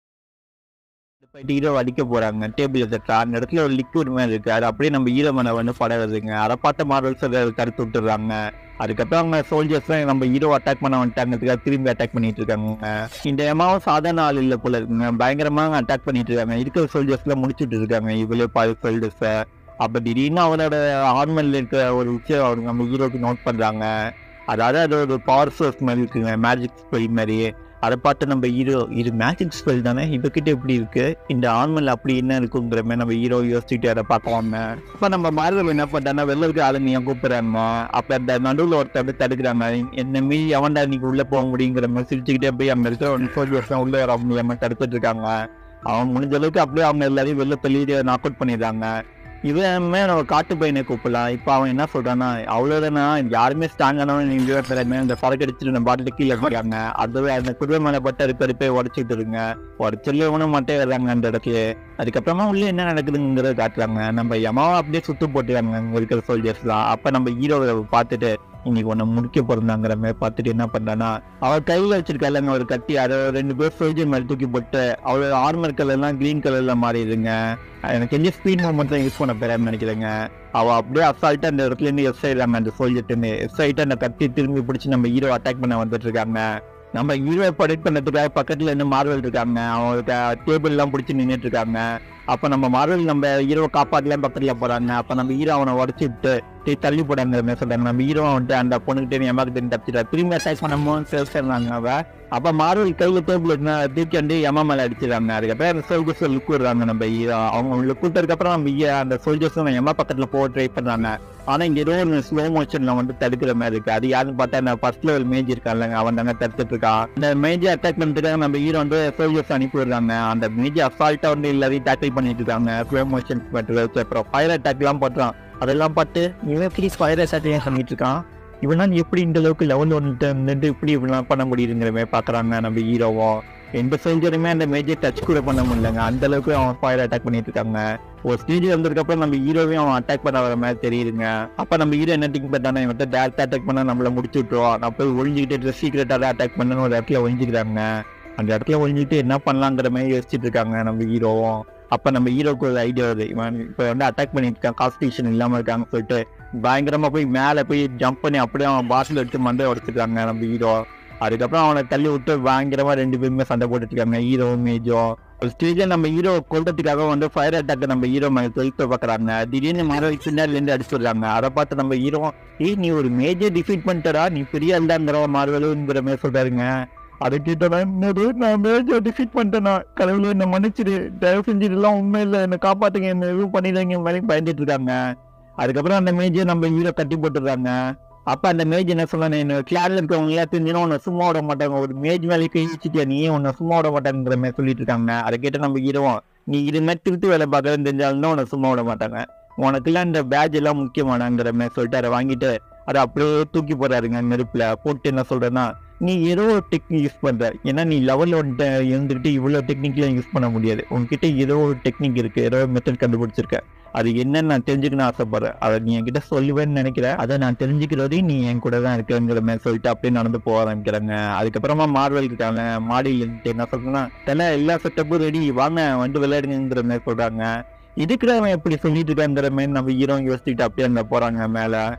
A: ஹீரோ அடிக்க போறாங்க. டேபிள் எடுத்துட்டா அந்த இடத்துல ஒரு லிக்விட் மாதிரி இருக்கு, அது அப்படியே நம்ம ஹீரோ மேல வந்து படகுதுங்க. அதை பார்த்த மார்வல்ஸ் அதை தடுத்து விட்டுறாங்க. அதுக்கப்புறம் அவங்க சோல்ஜர்ஸ் நம்ம ஹீரோ அட்டாக் பண்ண வந்துட்டாங்கிறதுக்காக திரும்பி அட்டாக் பண்ணிட்டு இருக்காங்க. இந்த எமாவும் சாதாரண ஆள் இல்லை போல இருக்குங்க, பயங்கரமாக அட்டாக் பண்ணிட்டு இருக்காங்க. இருக்கிற சோல்ஜர்ஸ்லாம் முடிச்சுட்டு இருக்காங்க இவ்வளோ சோல்ஜர்ஸ். அப்போ திடீர்னு அவரோட ஆர்மல்ல இருக்கிற ஒரு விஷயம் அவங்க நம்ம ஹீரோக்கு நோட் பண்றாங்க. அதாவது அது ஒரு பவர் சோர்ஸ் மாதிரி இருக்குங்க, மேஜிக் ஸ்பெல் மாதிரி. அதை பார்த்து நம்ம ஹீரோ இது மேஜிக் ஸ்பெல் தானே இவகிட்ட எப்படி இருக்கு, இந்த ஆன்மல் அப்படி என்ன இருக்குங்கிற மாதிரி நம்ம ஹீரோ யோசிச்சுட்டு அதை பார்க்கலாம. இப்போ நம்ம மார்வல் என்ன பண்ணா வெளில இருக்க ஆளுங்க கூப்பிடுறாங்க. அப்போ அந்த நடுவில் ஒருத்தர் தடுக்கிறாங்க. என்ன மீறி எவன்டா இன்னைக்கு உள்ள போக முடியுங்கிற மாதிரி சிரிச்சுக்கிட்டே போய் அங்கே இருக்கிற ஒரு 40 வருஷம் உள்ள வர முடியாம தடுத்துட்டு இருக்காங்க. அவன் முடிஞ்ச அளவுக்கு அப்படியே அவங்க எல்லாரையும் வெளில தள்ளி நாக் அவுட் பண்ணிடுறாங்க. இவன் நம்ம காட்டு பையனை கூப்பிடலாம். இப்போ அவன் என்ன சொல்றான்னா அவ்வளோதானா யாருமே ஸ்ட்ராங்கானவன் இந்த சரக்கு அடிச்சுட்டு நம்ம பாட்டில் கீழே இருக்காங்க. அதுவே அந்த குடும்ப மேலே பட்டு போய் உடச்சிட்டு இருங்க, உடச்சொல்ல மட்டும் வர்றாங்க அந்த இடத்துல. அதுக்கப்புறமா உள்ள என்ன நடக்குதுங்கிறத காட்டுறாங்க. நம்ம யமாவை அப்படியே சுத்து போட்டுறாங்க அங்கே இருக்கிற சோல்ஜர்ஸ்லாம். அப்போ நம்ம ஹீரோவை பார்த்துட்டு இன்னைக்கு ஒன்று முடிக்க பிறந்தாங்கிற மாதிரி பார்த்துட்டு என்ன பண்றான்னா அவள் கையில் வச்சிருக்காங்க ஒரு கட்டி, அதை 2 பேர் சோல்ஜர் மேலே தூக்கி போட்டு அவளோட ஆர்மர் கலர்லாம் கிரீன் கலர்ல மாறிடுங்க. எனக்கு எந்த ஸ்பீட் மூமெண்ட் தான் யூஸ் பண்ண போறான்னு நினைக்கிறேங்க. அவள் அப்படியே அசால்ட்டா அந்த இடத்துல இருந்து எஸ் ஆயிடுறாங்க. அந்த சோல்ஜர்ட்டு எஸ் ஆயிட்டு அந்த கட்டி திரும்பி பிடிச்சி நம்ம ஹீரோ அட்டாக் பண்ண வந்துட்டு இருக்காங்க. நம்ம ஹீரோவை ப்ரொடெக்ட் பண்ணதுக்காக பக்கத்துல இருந்து மார்வல் இருக்காங்க. அவங்களுக்கு டேபிள் எல்லாம் பிடிச்சி நின்றுட்டு இருக்காங்க. அப்ப நம்ம மார்வல் நம்ம ஹீரோவை காப்பாற்றலாம் பக்கத்துல போறாங்க. அப்ப நம்ம ஹீரோ அவனை உடச்சி விட்டு தள்ளி போடாங்க சொல்றாங்க. நம்ம ஹீரோ வந்துட்டு அந்த பொண்ணுகிட்ட எமாக்கிட்ட தப்பிச்சிடா திரும்பி அட்டாக் பண்ணும்போது சேர்றாங்க. அவ அப்ப மார்வல் கையில டேபிள் தூக்கி வந்து எமா மேல அடிச்சிடறாங்க. அதுக்கப்புறம் அந்த சோல்ஜர்ஸ் லுக் விடுறாங்க. நம்ம அவங்க லுக் விட்டதுக்கு அப்புறம் நம்ம அந்த சோல்ஜர்ஸும் எமா பக்கத்துல போக ட்ரை பண்றாங்க. ஆனா இங்க ஏதோ ஒரு ஸ்லோ மோஷன்ல வந்து தடுக்கிற மாதிரி இருக்கு. அது யாருன்னு பார்த்தா அந்த ஃபர்ஸ்ட் லெவல் மேஜ் இருக்காங்க, அவன் தாங்க தடுத்துட்டு இருக்கான். அந்த மேஜை அட்டாக் பண்ணிட்டு நம்ம ஹீரோ வந்து சோல்ஜர்ஸ் அனுப்பி விடுறாங்க. அந்த மேஜை அசால்ட்டா வந்து எல்லாரையும் டேக்கிள் பண்ணிட்டு இருக்காங்க. ஸ்லோ மோஷன் அப்புறம் ஃபயர் அட்டாக் எல்லாம் பண்றான். அதெல்லாம் பார்த்து இவன் எப்படி ஃபயர் அட்டாக் பண்ணிட்டு இருக்கான், இவனா எப்படி இந்த அளவுக்கு லெவல் வந்துட்டு இப்படி இப்படிலாம் பண்ண முடியுதுங்கிற மாதிரி பாக்குறாங்க நம்ம ஹீரோவும். எந்த சோல்ஜருமே அந்த மேஜர் டச் கூட பண்ண முடியலங்க, அந்த அளவுக்கு அவன் ஃபயர் அட்டாக் பண்ணிட்டு இருக்காங்க. ஒரு ஸ்டேஜ் வந்ததுக்கு அப்புறம் நம்ம ஹீரோவையும் அவன் அட்டாக் பண்ண வர மாதிரி தெரியுதுங்க. அப்ப நம்ம ஹீரோ என்ன திங்க் பண்ணானா இவன் டேரக்டா அட்டாக் பண்ணா நம்மள முடிச்சு விட்டுருவோம், நான் போய் ஒழிஞ்சுக்கிட்டு சீக்கிரட்டா அட்டாக் பண்ணு ஒரு இடத்துல ஒழிஞ்சுக்கிறாங்க. அந்த இடத்துல ஒழிஞ்சுக்கிட்டு என்ன பண்ணலாங்கிற மாதிரி யோசிச்சுட்டு இருக்காங்க நம்ம ஹீரோவும். அப்ப நம்ம ஹீரோக்கு ஒரு ஐடியா வருது, இவன் இப்ப வந்து அட்டாக் பண்ணிட்டு இருக்கான், கான்ஸ்டியூஷன் இல்லாம இருக்காங்கன்னு சொல்லிட்டு பயங்கரமா போய் மேல போய் ஜம்ப் பண்ணி அப்படியே அவன் பாட்டில் எடுத்து மண்டை உடச்சிருக்காங்க நம்ம ஹீரோ. அதுக்கப்புறம் அவனை தள்ளி விட்டு பயங்கரமா 2 பேருமே சண்டை போட்டுட்டு இருக்காங்க ஹீரோவும் மேஜும். ஒரு ஸ்டேஜ்ல நம்ம ஹீரோ கொல்றதுக்காக வந்து ஃபயர் அட்டாக் நம்ம ஹீரோ மேல தொழில் பாக்குறாங்க. திடீர்னு மார்வல் பின்னாடில இருந்து அடிச்சுடுறாங்க. அதை பார்த்து நம்ம ஹீரோ நீ ஒரு மேஜர் டிஃபீட் பண்ணிட்டடா, நீ பெரிய அல்லாங்கிற மார்வலுங்கிற மாதிரி சொல்றாருங்க. அதை கேட்டா என்னது நான் மேஜர் டிஃபீட் பண்ணிட்டேனா, கடவுளை என்ன மன்னிச்சிடு, தயவு செஞ்சு இதெல்லாம் உண்மை இல்லை, என்ன காப்பாத்துங்க, என்ன எதுவும் பண்ணிடுங்க மாதிரி பயந்துட்டு இருக்காங்க. அதுக்கப்புறம் அந்த மேஜர் நம்ம ஹீரோ கட்டி போட்டுடுறாங்க. அப்ப அந்த மேஜ் என்ன சொல்ல, கிளாஸ்ல இருக்கவங்க எல்லாம் தெரிஞ்சுன்னா உன்னை சும்மா விட மாட்டாங்க, ஒரு மேஜ் மேலே கழிச்சுட்டியா நீ உன்னை சும்மா விட மாட்டாங்கிற மாதிரி சொல்லிட்டு இருக்காங்க. அதை கேட்ட நம்ம ஹீரோவும் நீ இது மாதிரி திருத்து வேலை பார்க்கறதுன்னு தெரிஞ்சாலும் உன்னை சும்மா விட மாட்டாங்க, உனக்குலாம் இந்த பேட்ச் எல்லாம் முக்கியமானாங்கிற மாதிரி சொல்லிட்டு அதை வாங்கிட்டு அதை அப்படியே தூக்கி போறாருங்க நெருப்புல போட்டு. என்ன சொல்றேன்னா நீ ஏதோ ஒரு டெக்னிக் யூஸ் பண்ற, ஏன்னா நீ லெவல் வந்துட்டு இருந்துகிட்டு இவ்வளவு டெக்னிக்லாம் யூஸ் பண்ண முடியாது, உன்கிட்ட ஏதோ ஒரு டெக்னிக் இருக்கு, ஏதோ மெத்தட் கண்டுபிடிச்சிருக்க, அது என்னன்னு நான் தெரிஞ்சுக்கணும் ஆசைப்படுறேன், அதை நீ என்கிட்ட சொல்லுவேன்னு நினைக்கிறேன், அதை நான் தெரிஞ்சுக்கிறதையும் நீ என் கூட தான் இருக்குங்கிற மாதிரி சொல்லிட்டு அப்படியே நடந்து போக ஆரம்பிக்கிறாங்க. அதுக்கப்புறமா மார்வல் இருக்காங்க, மாடியில் இருந்துட்டு என்ன சொல்றேன்னா தெல்லாம் எல்லா செட்டப்பும் ரெடி வாங்க வந்து விளையாடுங்கிற மாதிரி சொல்றாங்க. இதுக்கு அவன் எப்படி சொல்லிட்டு இருக்காங்கிற மாதிரி நம்ம ஹீரோ யோசிச்சுட்டு அப்படியே அங்க போறாங்க.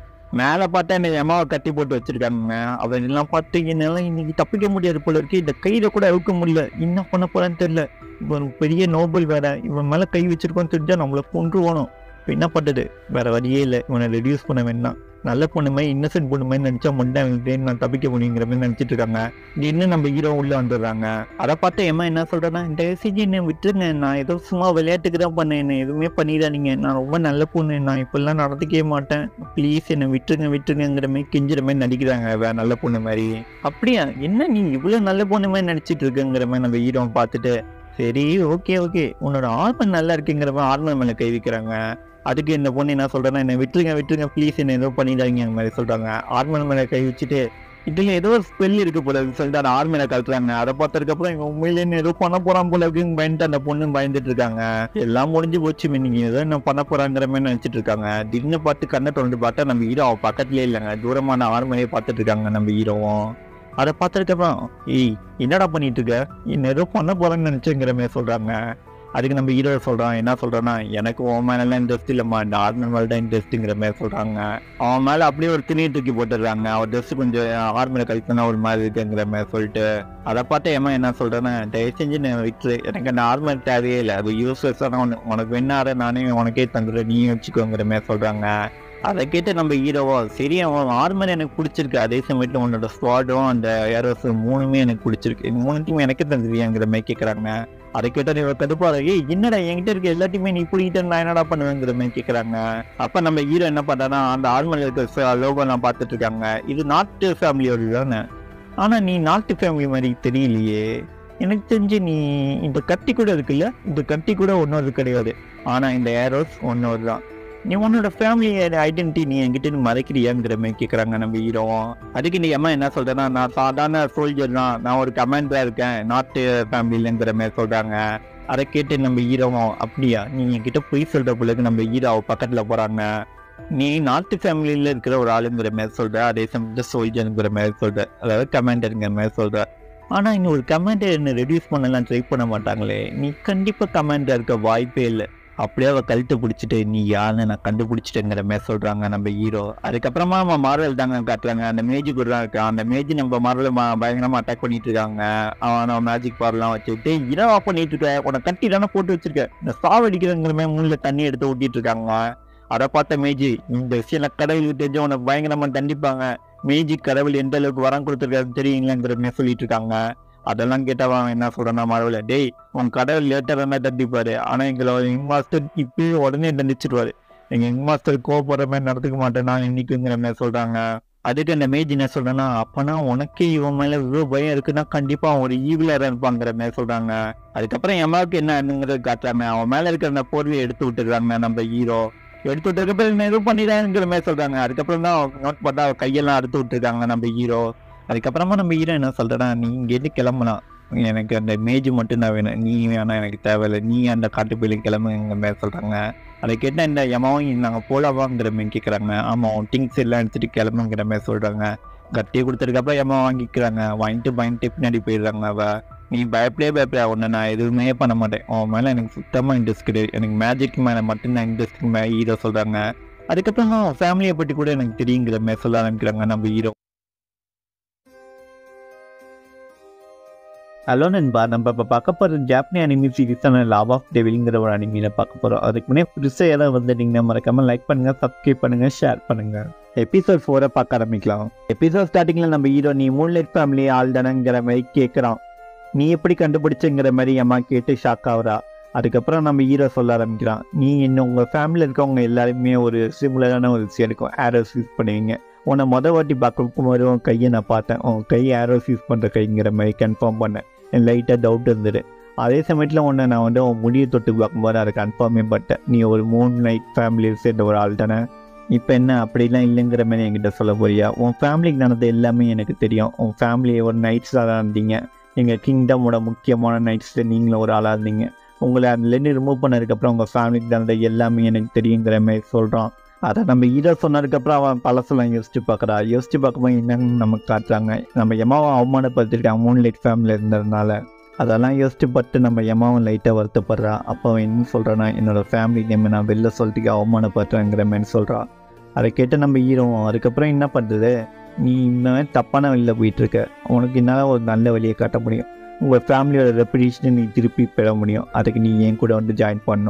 A: மேல பார்த்தா இந்த எமாவை கட்டி போட்டு வச்சிருக்காங்க. அவன் எல்லாம் பார்த்து என்னால இன்னைக்கு தப்பிக்க முடியாது போல இருக்கு, இந்த கையில கூட அவுக்க முடியல, என்ன பண்ண போறான்னு தெரியல, இவன் பெரிய நோபல் வேற, இவன் மேல கை வச்சிருக்கோன்னு தெரிஞ்சா நம்மள கொன்றுவானோ, இப்போ என்ன பண்றது, வேற வழியே இல்லை, இவனை ரெடியூஸ் பண்ண வேண்டாம், நல்ல பொண்ணு மாதிரி இன்னசென்ட் பொண்ணு மாதிரி நினச்சா மட்டும் நான் தப்பிக்க முடியுங்கிற மாதிரி நினச்சிட்டு இருக்காங்க. இன்னும் நம்ம ஹீரோ உள்ளே வந்துடுறாங்க. அதை பார்த்து எம்மா என்ன சொல்கிறேன்னா, தயவு செஞ்சு என்னை விட்டுருங்க, நான் ஏதோ சும்மா விளையாட்டுக்கு தான் பண்ணேன், என்ன எதுவுமே பண்ணிடாதீங்க, நான் ரொம்ப நல்ல பொண்ணு, நான் இப்படிலாம் நடந்துக்கவே மாட்டேன், ப்ளீஸ் என்னை விட்டுருங்கிற மாதிரி கெஞ்சுற மாதிரி நடிக்கிறாங்க வேற நல்ல பொண்ணு மாதிரி. அப்படியா, என்ன நீ இவ்வளோ நல்ல பொண்ணு மாதிரி நடிச்சிட்டு இருக்குங்கிற மாதிரி நம்ம ஹீரோ பார்த்துட்டு, சரி ஓகே உன்னோட ஆர்மன் நல்லா இருக்குங்கிற மாதிரி ஆர்மன் மேலே கை வைக்கிறாங்க. அதுக்கு இந்த பொண்ணு என்ன சொல்கிறேன்னா, என்னை விட்டுருங்க ப்ளீஸ் என்ன ஏதோ பண்ணிடாதீங்க அந்த மாதிரி சொல்கிறாங்க. ஆர்மன் மேலே கை வச்சுட்டு இதில் ஏதோ ஒரு ஸ்பெல் இருக்கு போல சொல்லிட்டு அந்த ஆர்மனை கழுத்துறாங்க. அதை பார்த்ததுக்கப்புறம் இவங்க உண்மையிலேன்னு ஏதோ பண்ண போகிறான் போல அப்படின்னு பயந்துட்டு அந்த பொண்ணு பயந்துட்டு இருக்காங்க. எல்லாம் முடிஞ்சு போச்சு, நீங்கள் ஏதோ என்ன பண்ண போகிறாங்கிற மாதிரி நினச்சிட்டு இருக்காங்க. திடீர்னு பார்த்து கண்ணை தொடர்ந்து பார்த்தா நம்ம ஹீரோ அவள் பக்கத்துலேயே இல்லைங்க, தூரமான ஆர்மனையே பார்த்துட்டு இருக்காங்க நம்ம ஹீரோவும். அதை பார்த்ததுக்கப்புறம் என்னடா பண்ணிட்டு இருக்க, என்ன ஏதோ பண்ண போகிறான்னு நினச்சேங்கிற மாதிரி சொல்கிறாங்க. அதுக்கு நம்ம ஹீரோ சொல்கிறான், என்ன சொல்கிறான்னா, எனக்கு உன் மேலாம் இன்ட்ரெஸ்ட் இல்லைம்மா, இந்த ஆர்மன் மேலே தான் இன்ட்ரெஸ்ட்டுங்கிற மாதிரி சொல்கிறாங்க. அவன் மேலே அப்படியே ஒரு துணியை தூக்கி போட்டுடுறாங்க. அவர் ட்ரெஸ்ட்டு கொஞ்சம் ஆர்மனை கழிச்சுனா ஒரு மாதிரி இருக்குங்கிற மாதிரி சொல்லிட்டு, அதை பார்த்து ஏமா என்ன சொல்கிறேன்னா, தயவு செஞ்சு நான் விட்டுரு, எனக்கு அந்த ஆர்மன் தேவையே இல்லை, அது யூஸ்லெஸ்ஸான ஒன்று, உனக்கு வேணார நானே உனக்கே தந்துடுறேன், நீயும் வச்சுக்கோங்கிற மாதிரி சொல்கிறாங்க. அதை கேட்டு நம்ம ஹீரோவோ, சரி அவன் ஆர்மன் எனக்கு பிடிச்சிருக்கு, அதே சமயத்தில் உன்னோட ஸ்குவாடும் அந்த ஏரோஸ் மூணுமே எனக்கு பிடிச்சிருக்கு, இந்த மூணுத்தையுமே எனக்கு தந்துடுவியாங்கிற மாதிரி கேட்குறாங்க. அதை கேட்டால் நீ கடுப்பாரு, என்னடா என்கிட்ட இருக்க எல்லாத்தையுமே நீ பிடிக்கிட்டு நான் என்னடா பண்ணுவேங்கிற மாதிரி கேட்குறாங்க. அப்போ நம்ம ஹீரோ என்ன பண்ணுறான்னா, அந்த ஆர்மன் இருக்க லோகோலாம் பார்த்துட்டு இருக்காங்க. இது நாட்டு ஃபேமிலியோடு தானே, ஆனால் நீ நாட்டு ஃபேமிலி மாதிரி தெரியலையே, எனக்கு தெரிஞ்சு நீ இந்த கத்தி கூட இருக்குல்ல, இந்த கத்தி கூட ஒன்னொரு கிடையாது, ஆனால் இந்த ஏரோஸ் ஒன்னொரு தான், நீ உன்னோட ஃபேமிலி ஐடென்டிட்டி நீ என்கிட்ட மறைக்கிறியாங்கிற மாதிரி கேட்குறாங்க நம்ம ஹீரோவும். அதுக்கு நீ அம்மா என்ன சொல்கிறேன்னா, நான் சாதாரண சோல்ஜர் தான், நான் ஒரு கமாண்டராக இருக்கேன், நாட்டு ஃபேமிலிங்கிற மாதிரி சொல்கிறாங்க. அதை கேட்டு நம்ம ஹீரோவும், அப்படியா நீ என்கிட்ட பொய் சொல்கிற பிள்ளைக்கு நம்ம ஹீரோவை பக்கத்தில் போகிறாங்க. நீ நாட்டு ஃபேமிலியில் இருக்கிற ஒரு ஆளுங்கிற மாதிரி சொல்கிற, அதே சமயத்தில் சோல்ஜருங்கிற மாதிரி சொல்கிற, அதாவது கமாண்டருங்கிற மாதிரி சொல்கிற. ஆனால் இன்னும் ஒரு கமாண்டர் என்ன ரெடியூஸ் பண்ணலாம் ட்ரை பண்ண மாட்டாங்களே, நீ கண்டிப்பாக கமாண்டர் இருக்க வாய்ப்பே இல்லை, அப்படியே அவள் கழுத்தை பிடிச்சிட்டு நீ யாருன்னு நான் கண்டுபிடிச்சிட்டேங்கிற மாதிரி சொல்கிறாங்க நம்ம ஹீரோ. அதுக்கப்புறமா நம்ம மார்வல் தாங்க காட்டுறாங்க, அந்த மேஜிக் கூட தான் இருக்கான், அந்த மேஜிக் நம்ம மார்வல் பயங்கரமாக அட்டாக் பண்ணிட்டு இருக்காங்க. அவன் மேஜிக் பவர்லாம் வச்சுக்கிட்டு இரவா பண்ணிட்டு இருக்க, உன்னை கட்டி தானே போட்டு வச்சிருக்கேன், இந்த சாவடிக்கிறங்கிற மாதிரி மூணில் தண்ணி எடுத்து ஊட்டிட்டு இருக்காங்க. அதை பார்த்த மேஜி, இந்த விஷயம் கடவுளுக்கு தெரிஞ்ச உனக்கு பயங்கரமாக தண்டிப்பாங்க, மேஜிக் கடவுள் எந்த அளவுக்கு வரம் கொடுத்துருக்காரு தெரியுங்களாங்கிற மாதிரி சொல்லிட்டு இருக்காங்க. அதெல்லாம் கேட்டவன் என்ன சொல்றான்னா, மார்வல், டேய் உன் கடவுள் லேட்டர் என்ன தண்டிப்பாரு, ஆனால் எங்களோட யங் மாஸ்டர் இப்பயே உடனே தண்டிச்சிருவாரு, எங்கள் யங் மாஸ்டர் கோவப்படுற மாதிரி நடத்துக்க மாட்டேன் நான் இன்னைக்குங்கிற மாதிரி சொல்றாங்க. அதுக்கு அந்த மேஜ் என்ன சொல்றேன்னா, அப்பனா உனக்கே இவன் மேல இவ்வளோ பயம் இருக்குன்னா கண்டிப்பா அவன் ஒரு ஈவிலரா இருப்பாங்கிற மாதிரி சொல்றாங்க. அதுக்கப்புறம் எம்மாவுக்கு என்ன ஆனுங்கிறது காட்டுறாங்க. அவன் மேல இருக்கிற அந்த போர்வையை எடுத்து விட்டுறாங்க நம்ம ஹீரோ. எடுத்து விட்டதுக்கப்புறம் என்ன எதுவும் பண்ணிடாங்கிற மாதிரி சொல்றாங்க. அதுக்கப்புறம் தான் நோட் பார்த்தா அவ கையெல்லாம் அறுத்து விட்டுருக்காங்க நம்ம ஹீரோ. அதுக்கப்புறமா நம்ம ஹீரோ என்ன சொல்றேன்னா, நீ இங்கேருந்து கிளம்பலாம், எனக்கு அந்த மேஜ் மட்டும் தான் வேணும், நீ வேணா எனக்கு தேவையில்லை, நீ அந்த காட்டுப்பயிலும் கிளம்புங்கிற மாதிரி சொல்றாங்க. அதை கேட்டால் இந்த எமாவும் நாங்கள் போலாவாங்கிற மாதிரி கேட்குறாங்க. ஆமாம் திங்ஸ் எல்லாம் எடுத்துட்டு கிளம்புங்கிற மாதிரி சொல்றாங்க. கட்டியை கொடுத்ததுக்கப்புறம் எம்மா வாங்கிக்கிறாங்க. வாங்கிட்டு பின்னாடி போயிடுறாங்க. அவ நீ பயப்படா உன்னை நான் எதுவுமே பண்ண மாட்டேன், உன் மேலே எனக்கு சுத்தமாக இன்ட்ரெஸ்ட் கிடையாது, எனக்கு மேஜிக் மேலே மட்டும்தான் இன்ட்ரெஸ்ட் மேலே ஹீரோ சொல்கிறாங்க. அதுக்கப்புறம் ஃபேமிலியை பற்றி கூட எனக்கு தெரியுங்கிற மாதிரி சொல்ல ஆரம்பிக்கிறாங்க நம்ம ஹீரோ. ஹலோ நண்பா, நம்ம இப்போ பார்க்க போகிற ஜாப்பனீஸ் அனிமி சீரிஸான லவ் ஆஃப் டெவில்ங்கிற ஒரு அனிமியில் பார்க்க போகிறோம். அதுக்கு முன்னே புதுசாக யாராவது வந்துட்டீங்கன்னா மறக்காமல் லைக் பண்ணுங்கள், சப்ஸ்கிரைப் பண்ணுங்கள், ஷேர் பண்ணுங்கள். எபிசோட் 4 பார்க்க ஆரம்பிக்கலாம். எபிசோட் ஸ்டார்டிங்கில் நம்ம ஹீரோ நீ மூன்லைட் ஃபேமிலி ஆள் தானங்கிற மாதிரி கேட்குறான். நீ எப்படி கண்டுபிடிச்சுங்கிற மாதிரி அம்மா கேட்டு ஷாக் ஆகுறா. அதுக்கப்புறம் நம்ம ஹீரோ சொல்ல ஆரம்பிக்கிறான், நீ இன்னும் உங்கள் ஃபேமிலியில் இருக்கவங்க எல்லாருமே ஒரு சிமிலரான ஒரு விஷயம் இருக்கும், ஆரோஸ் யூஸ் பண்ணுவீங்க. உன்னை வாட்டி பார்க்கும்போது உன் கையை நான் பார்த்தேன், உன் கை ஆரோஸ் யூஸ் பண்ணுற கைங்கிற மாதிரி கன்ஃபார்ம் பண்ணேன். எனக்கு லைட்டாக டவுட் இருந்துடு. அதே சமயத்தில் ஒன்று நான் உன் முடியை தொட்டு பார்க்கும்போது அதை கன்ஃபார்மே பட்டேன், நீ ஒரு மூன்லைட் ஃபேமிலியை சேர்ந்த ஒரு ஆள் தானே. இப்போ என்ன அப்படிலாம் இல்லைங்கிற மாதிரி என்கிட்ட சொல்ல போறியா? உன் ஃபேமிலிக்கு நடந்த எல்லாமே எனக்கு தெரியும். உன் ஃபேமிலியை ஒரு நைட்ஸாக தான் இருந்தீங்க, எங்கள் கிங்டமோட முக்கியமான நைட்ஸில் நீங்களும் ஒரு ஆளாக இருந்தீங்க. உங்களை அதுலேருந்து ரிமூவ் பண்ணதுக்கப்புறம் உங்கள் ஃபேமிலிக்கு நடந்த எல்லாமே எனக்கு தெரியுங்கிற மாதிரி சொல்கிறான். அதை நம்ம ஹீரோ சொன்னதுக்கப்புறம் அவன் பழசெல்லாம் யோசிச்சு பார்க்கும்போது என்னன்னு நமக்கு காட்டுறாங்க. நம்ம எம்மாவும் அவமானப்படுத்திருக்காங்க மூன்லைட் ஃபேமிலியில் இருந்ததுனால. அதெல்லாம் யோசிச்சு பார்த்து நம்ம எம்மாவும் லைட்டாக வருத்தப்படுறா. அப்போ அவன் என்ன சொல்கிறான்னா, என்னோடய ஃபேமிலி நேம் நான் வெளில சொல்லிட்டு அவமானப்படுறேங்கிற மாதிரி சொல்கிறான். அதை கேட்டு நம்ம ஹீரோ அதுக்கப்புறம் என்ன பண்ணுறது, நீ இந்த மாதிரி தப்பான வழியில் போயிட்டுருக்க, உனக்கு என்னால் ஒரு நல்ல வழியை காட்ட முடியும், உங்கள் ஃபேமிலியோட ரெப்புடேஷனை நீ திருப்பி பெற முடியும், அதுக்கு நீ என் கூட ஜாயின் பண்ணணும்.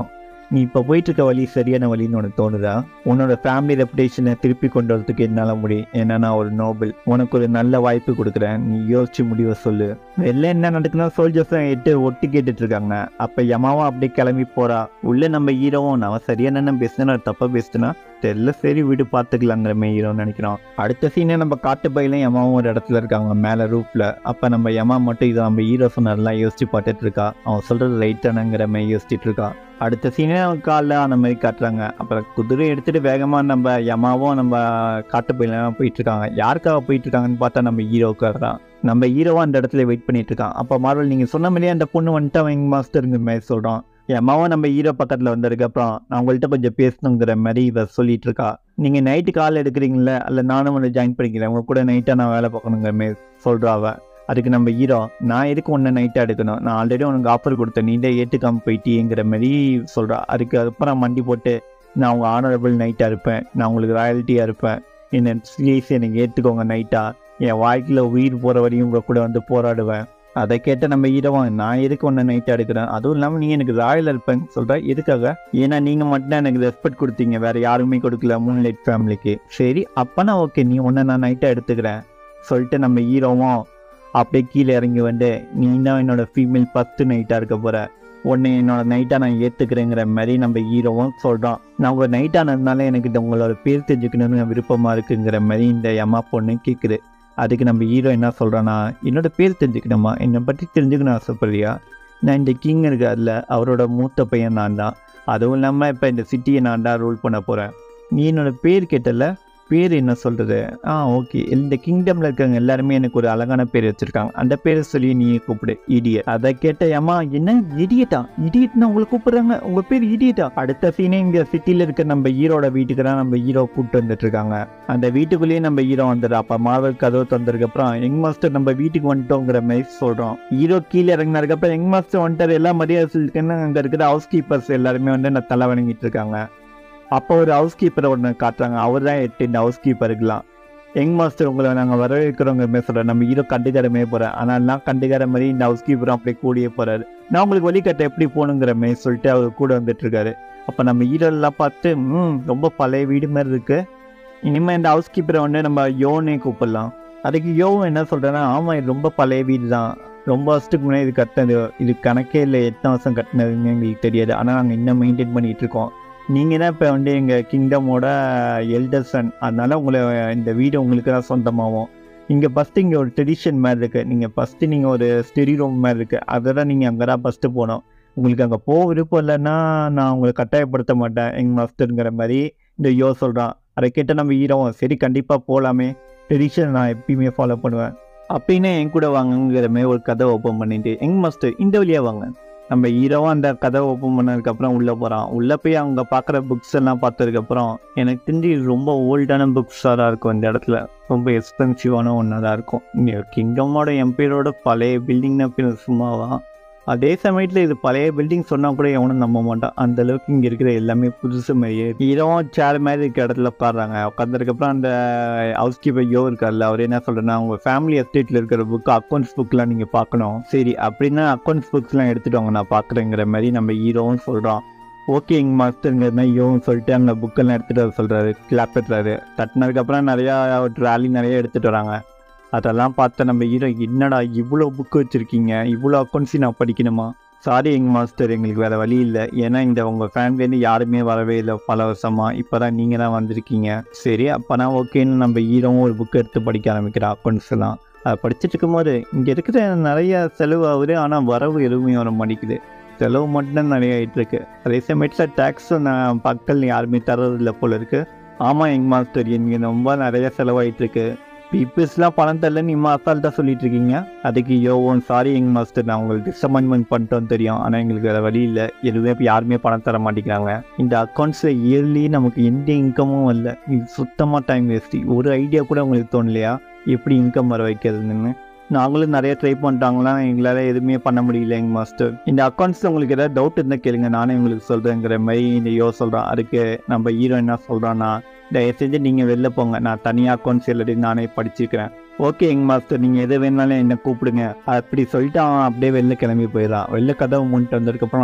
A: நீ இப்போ போயிட்டு இருக்க வழி சரியான வழின்னு உனக்கு தோணுதா? உன்னோட ஃபேமிலி ரெப்புடேஷனை திருப்பி கொண்டு வரதுக்கு என்னால் முடியும். ஏன்னா நான் ஒரு நோபல். உனக்கு ஒரு நல்ல வாய்ப்பு கொடுக்குறேன். நீ யோசிச்சு முடிவை சொல்லு. வெளில என்ன நடக்குன்னா சோல்ஜர்ஸ் ஒட்டி கேட்டுட்டு இருக்காங்க. அப்போ யமாவும் அப்படியே கிளம்பி போறா. உள்ள நம்ம ஹீரோவும் நான் சரியான பேசுனா தப்பா பேசுனா தெரியல, சரி வீடு பார்த்துக்கலாங்கிற மாதிரி ஹீரோன்னு நினைக்கிறோம். அடுத்த சீனே நம்ம காட்டு பையிலும் யமாவும் ஒரு இடத்துல இருக்காங்க மேலே ரூஃப்ல. அப்போ நம்ம யமா மட்டும் இதை நம்ம ஹீரோ சொன்னதெல்லாம் யோசிச்சு பார்த்துட்டு இருக்கா. அவன் சொல்றது ரைட்டானுங்கிற மாதிரி யோசிச்சுட்டு இருக்கா. அடுத்த சீனே அவன் காலில் அந்த மாதிரி காட்டுறாங்க. அப்புறம் குதிரை எடுத்துட்டு வேகமாக நம்ம யமாவும் நம்ம காட்டு பையிலாம் போயிட்டு இருக்காங்க. யாருக்காக போயிட்டு இருக்காங்கன்னு பார்த்தா நம்ம ஹீரோக்காக தான். நம்ம ஹீரோவும் அந்த இடத்துல வெயிட் பண்ணிட்டு இருக்கான். அப்போ மார்வல் நீங்கள் சொன்ன மாதிரியே அந்த பொண்ணு வந்துட்டு அவன் எங்கள் மாஸ்டருங்கிற மாதிரி சொல்கிறான். எம்மாவும் நம்ம ஹீரோ பக்கத்தில் வந்ததுக்கு அப்புறம் நான் உங்கள்கிட்ட கொஞ்சம் பேசணுங்கிற மாதிரி இவ சொல்லிட்டு இருக்கா. நீங்கள் நைட்டு கால் எடுக்கிறீங்களே, அல்ல நானும் வந்து ஜாயின் பண்ணிக்கிறேன், உங்க கூட நைட்டாக நான் வேலை பார்க்கணுங்கிற மாதிரி சொல்கிறாவ. அதுக்கு நம்ம ஹீரோ நான் எதுக்கு ஒன்று நைட்டாக எடுக்கணும், நான் ஆல்ரெடி உனக்கு ஆஃபர் கொடுத்தேன், நீ தான் ஏற்றுக்காமல் போயிட்டீங்கிற மாதிரி சொல்கிறா. அதுக்கப்புறம் மண்டி போட்டு நான் உங்கள் ஆனரபிள் நைட்டாக இருப்பேன், நான் உங்களுக்கு ராயல்ட்டியாக இருப்பேன், என்ன சீரியஸ் எனக்கு ஏற்றுக்கோங்க நைட்டாக, என் வாழ்க்கையில் உயிர் போகிற வரையும் உங்கள் கூட வந்து போராடுவேன். அதை கேட்ட நம்ம ஹீரோவான் நான் எதுக்கு ஒன்று நைட்டாக எடுக்கிறேன், அதுவும் இல்லாமல் நீங்கள் எனக்கு ராயல் இருப்பேன்னு சொல்கிறேன். எதுக்காக? ஏன்னா நீங்கள் மட்டும் தான் எனக்கு ரெஸ்பெக்ட் கொடுத்தீங்க, வேறு யாருமே கொடுக்கல மூன்லைட் ஃபேமிலிக்கு. சரி அப்போனா ஓகே, நீ ஒன்று நான் நைட்டாக எடுத்துக்கிறேன் சொல்லிட்டு நம்ம ஹீரோவும் அப்படியே கீழே இறங்கி வந்து நீ தான் என்னோட ஃபீமேல் ஃபஸ்ட்டு நைட்டாக இருக்க போகிற, உன்னை என்னோட நைட்டாக நான் ஏற்றுக்கிறேங்கிற மாதிரி நம்ம ஹீரோவும் சொல்கிறான். நான் உங்கள் நைட்டானதுனால எனக்கு இந்த உங்களோட பேர் தெரிஞ்சுக்கணும்னு விருப்பமாக இருக்குங்கிற மாதிரி இந்த அம்மா பொண்ணு கேட்குது. அதுக்கு நம்ம ஹீரோ என்ன சொல்கிறான்னா, என்னோட பேர் தெரிஞ்சுக்கணுமா, என்னை பற்றி தெரிஞ்சுக்கணும் ஆசைப்படுறியா, நான் இந்த கிங் இருக்கார்ல அவரோட மூத்த பையன் நான் தான், அதுவும் இல்லாமல் இப்போ இந்த சிட்டியை நான் தான் ரூல் பண்ண போகிறேன். நீ என்னோட பேர் கேட்டல, பேர் என்ன சொல்கிறது? ஓகே, இந்த கிங்டமில் இருக்கவங்க எல்லாருமே எனக்கு ஒரு அழகான பேர் வச்சுருக்காங்க, அந்த பேரை சொல்லி நீ கூப்பிடு இடியட். அதை கேட்ட ஏமா என்ன இடியட்டா, இடியட்னா உங்களை கூப்பிடுறாங்க, உங்கள் பேர் இடியட்டா? அடுத்த சீனே இங்கே சிட்டியில் இருக்க நம்ம ஹீரோட வீட்டுக்கு தான் நம்ம ஹீரோ கூப்பிட்டு வந்துட்டு இருக்காங்க. அந்த வீட்டுக்குள்ளேயே நம்ம ஹீரோ வந்துடுறா. அப்போ மார்வல் கதவு தந்ததுக்கப்புறம் யங் மாஸ்டர் நம்ம வீட்டுக்கு வந்துட்டோங்கிற மாதிரி சொல்கிறோம். ஹீரோ கீழே இறங்கினதுக்கப்புறம் யங் மாஸ்டர் வந்துட்டார், எல்லா மரியாதை சொல்லிருக்கேன்னு அங்கே இருக்கிற ஹவுஸ் கீப்பர்ஸ் எல்லாருமே வந்து நான் தலை வணங்கிட்டு இருக்காங்க. அப்போ ஒரு ஹவுஸ் கீப்பரை ஒன்று காட்டுறாங்க, அவர் தான் இந்த ஹவுஸ் கீப்பருக்குலாம். யங் மாஸ்டர் உங்களை நாங்கள் வரவேற்கிறோங்கிற மாதிரி சொல்கிறேன். நம்ம ஹீரோ கண்டுக்காரமே போகிறேன், ஆனால் நான் கண்டுக்கார மாதிரி இந்த ஹவுஸ் கீப்பரும் அப்படியே கூடியே போகிறாரு. நான் உங்களுக்கு வழிகட்ட எப்படி போகணுங்கிற மாதிரி சொல்லிட்டு அவர் கூட வந்துட்டு இருக்காரு. அப்போ நம்ம ஹீரோலாம் பார்த்து ரொம்ப பழைய வீடு மாதிரி இருக்குது, இனிமேல் இந்த ஹவுஸ் கீப்பரை வந்து நம்ம யோனே கூப்பிடலாம். அதுக்கு யோவும் என்ன சொல்கிறேன்னா, ஆமாம் இது ரொம்ப பழைய வீடு தான், ரொம்ப வருஷத்துக்கு முன்னாடி இது கட்டினது, இது கணக்கே இல்லை, எத்தனை வருஷம் கட்டினதுன்னு எங்களுக்கு தெரியாது, ஆனால் நாங்கள் இன்னும் மெயின்டைன் பண்ணிகிட்டு இருக்கோம். நீங்கள் தான் இப்போ வந்து எங்கள் கிங்டமோட எல்டர் சன், அதனால் உங்களை இந்த வீடு உங்களுக்கு தான் சொந்தமாகும். இங்கே ஃபஸ்ட்டு இங்கே ஒரு ட்ரெடிஷன் மாதிரி இருக்குது, நீங்கள் ஃபஸ்ட்டு நீங்கள் ஒரு ஸ்டெடி ரூம் மாதிரி இருக்குது, அதை தான் நீங்கள் அங்கே தான் ஃபஸ்ட்டு போகணும். உங்களுக்கு அங்கே போக விருப்பம் இல்லைன்னா நான் உங்களை கட்டாயப்படுத்த மாட்டேன் எங்கள் மாஸ்டருங்கிற மாதிரி இந்த யோ சொல்கிறான். அதை கேட்ட நம்ம ஹீரோவும் சரி கண்டிப்பாக போகலாமே, ட்ரெடிஷன் நான் எப்பயுமே ஃபாலோ பண்ணுவேன் அப்படின்னு என் கூட வாங்கங்கிற மாதிரி ஒரு கதை ஓப்பன் பண்ணிட்டு எங் மாஸ்டர் இந்த வழியாக வாங்க. நம்ம ஹீரோவும் அந்த கதை ஓப்பன் பண்ணதுக்கப்புறம் உள்ளே போகிறான். உள்ளே போய் அவங்க பார்க்குற புக்ஸ் எல்லாம் பார்த்ததுக்கப்புறம் எனக்கு தெரிஞ்சு ரொம்ப ஓல்டான புக்ஸாக தான் இருக்கும், இந்த இடத்துல ரொம்ப எக்ஸ்பென்சிவான ஒன்றா தான் இருக்கும். இங்கே கிங்டமோட எம்பையரோட பழைய பில்டிங்னா சும்மாவா, அதே சமயத்தில் இது பழைய பில்டிங் சொன்னால் கூட எவனும் நம்ப மாட்டான், அந்தளவுக்கு இங்கே இருக்கிற எல்லாமே புதுசு மாதிரியே. ஹீரோவும் சேர் மாதிரி இருக்க இடத்துல உட்காடுறாங்க. உட்காந்துருக்கப்புறம் அந்த ஹவுஸ் கீப்பர் யோ இருக்கார்ல, அவர் என்ன சொல்கிறேன்னா, உங்கள் ஃபேமிலி எஸ்டேட்டில் இருக்கிற புக்கு அக்கௌண்ட்ஸ் புக்கெலாம் நீங்கள் பார்க்கணும். சரி அப்படின்னா அக்கௌண்ட்ஸ் புக்ஸ்லாம் எடுத்துகிட்டு வாங்க நான் பார்க்குறேங்கிற மாதிரி நம்ம ஹீரோவும் சொல்கிறான். ஓகே எங்கள் மாஸ்டருங்கிற மாதிரி யோவும் சொல்லிட்டு அந்த புக்கெல்லாம் எடுத்துகிட்டு வர சொல்கிறாரு, கிளாப் தட்டுறாரு. தட்டினதுக்கப்புறம் நிறையா ட்ராலி நிறைய எடுத்துகிட்டு வராங்க. அதெல்லாம் பார்த்த நம்ம ஹீரோ என்னடா இவ்வளோ புக்கு வச்சுருக்கீங்க, இவ்வளோ அக்கௌண்ட்ஸையும் நான் படிக்கணுமா? சாரி எங்கள் மாஸ்டர், எங்களுக்கு வேறு வழி இல்லை, ஏன்னா இந்த உங்கள் ஃபேமிலியிலேருந்து யாருமே வரவே இல்லை பல வருஷமாக, இப்போ தான் நீங்கள் தான் வந்திருக்கீங்க. சரி அப்போனா ஓகேன்னு நம்ம ஹீரோவும் ஒரு புக்கு எடுத்து படிக்க ஆரம்பிக்கிறோம் அக்கௌண்ட்ஸ் எல்லாம். அதை படிச்சுட்டு இருக்கும்போது இங்கே இருக்கிற நிறைய செலவு ஆகுது, ஆனால் வரவு எதுவுமே வர மாட்டேங்குது, செலவு மட்டும்தான் நிறைய ஆகிட்டுருக்கு. அதே சமயத்தில் டேக்ஸும் நான் மக்கள் யாருமே தர்றதில்லை போல இருக்குது. ஆமாம் எங்கள் மாஸ்டர், இங்கே ரொம்ப நிறைய செலவாகிட்டுருக்கு, பீப்புள்ஸ்லாம் பணம் தரலன்னு இம்மா அசால்ட்டாக சொல்லிட்டு இருக்கீங்க. அதுக்கு யோவும் சாரி எங்கள் மாஸ்டர், நான் உங்களுக்கு டிசப்பாயின்மெண்ட் பண்ணிட்டோன்னு தெரியும், ஆனால் எங்களுக்கு வேறு வழி இல்லை, எதுவுமே இப்போ யாருமே பணம் தர மாட்டேங்கிறாங்க, இந்த அக்கௌண்ட்ஸில் இயர்லி நமக்கு எந்த இன்கமும் இல்லை, இது சுத்தமாக டைம் வேஸ்ட்டு, ஒரு ஐடியா கூட உங்களுக்கு தோணலையா எப்படி இன்கம் வர வைக்கிறதுன்னு? நாங்களும் நிறைய ட்ரை பண்ணிட்டாங்களாம், எங்களால் எதுவுமே பண்ண முடியல எங்கள் மாஸ்டர், இந்த அக்கௌண்ட்ஸில் உங்களுக்கு ஏதாவது டவுட் இருந்தால் கேளுங்க, நானே உங்களுக்கு சொல்கிறேங்கிற மாதிரி இந்த யோ சொல்கிறான். அதுக்கு நம்ம ஹீரோ என்ன சொல்கிறான்னா, தயவு செஞ்சு நீங்கள் வெளில போங்க, நான் தனியாக அக்கௌண்ட்ஸ் எல்லாத்தையும் நானே படிச்சுக்கிறேன். ஓகே எங்கள் மாஸ்டர், நீங்கள் எது வேணாலும் என்னை கூப்பிடுங்க அப்படி சொல்லிட்டு அவன் அப்படியே வெளில கிளம்பி போயிடறான். வெளில கதவை மூணிட்டு வந்ததுக்கப்புறம்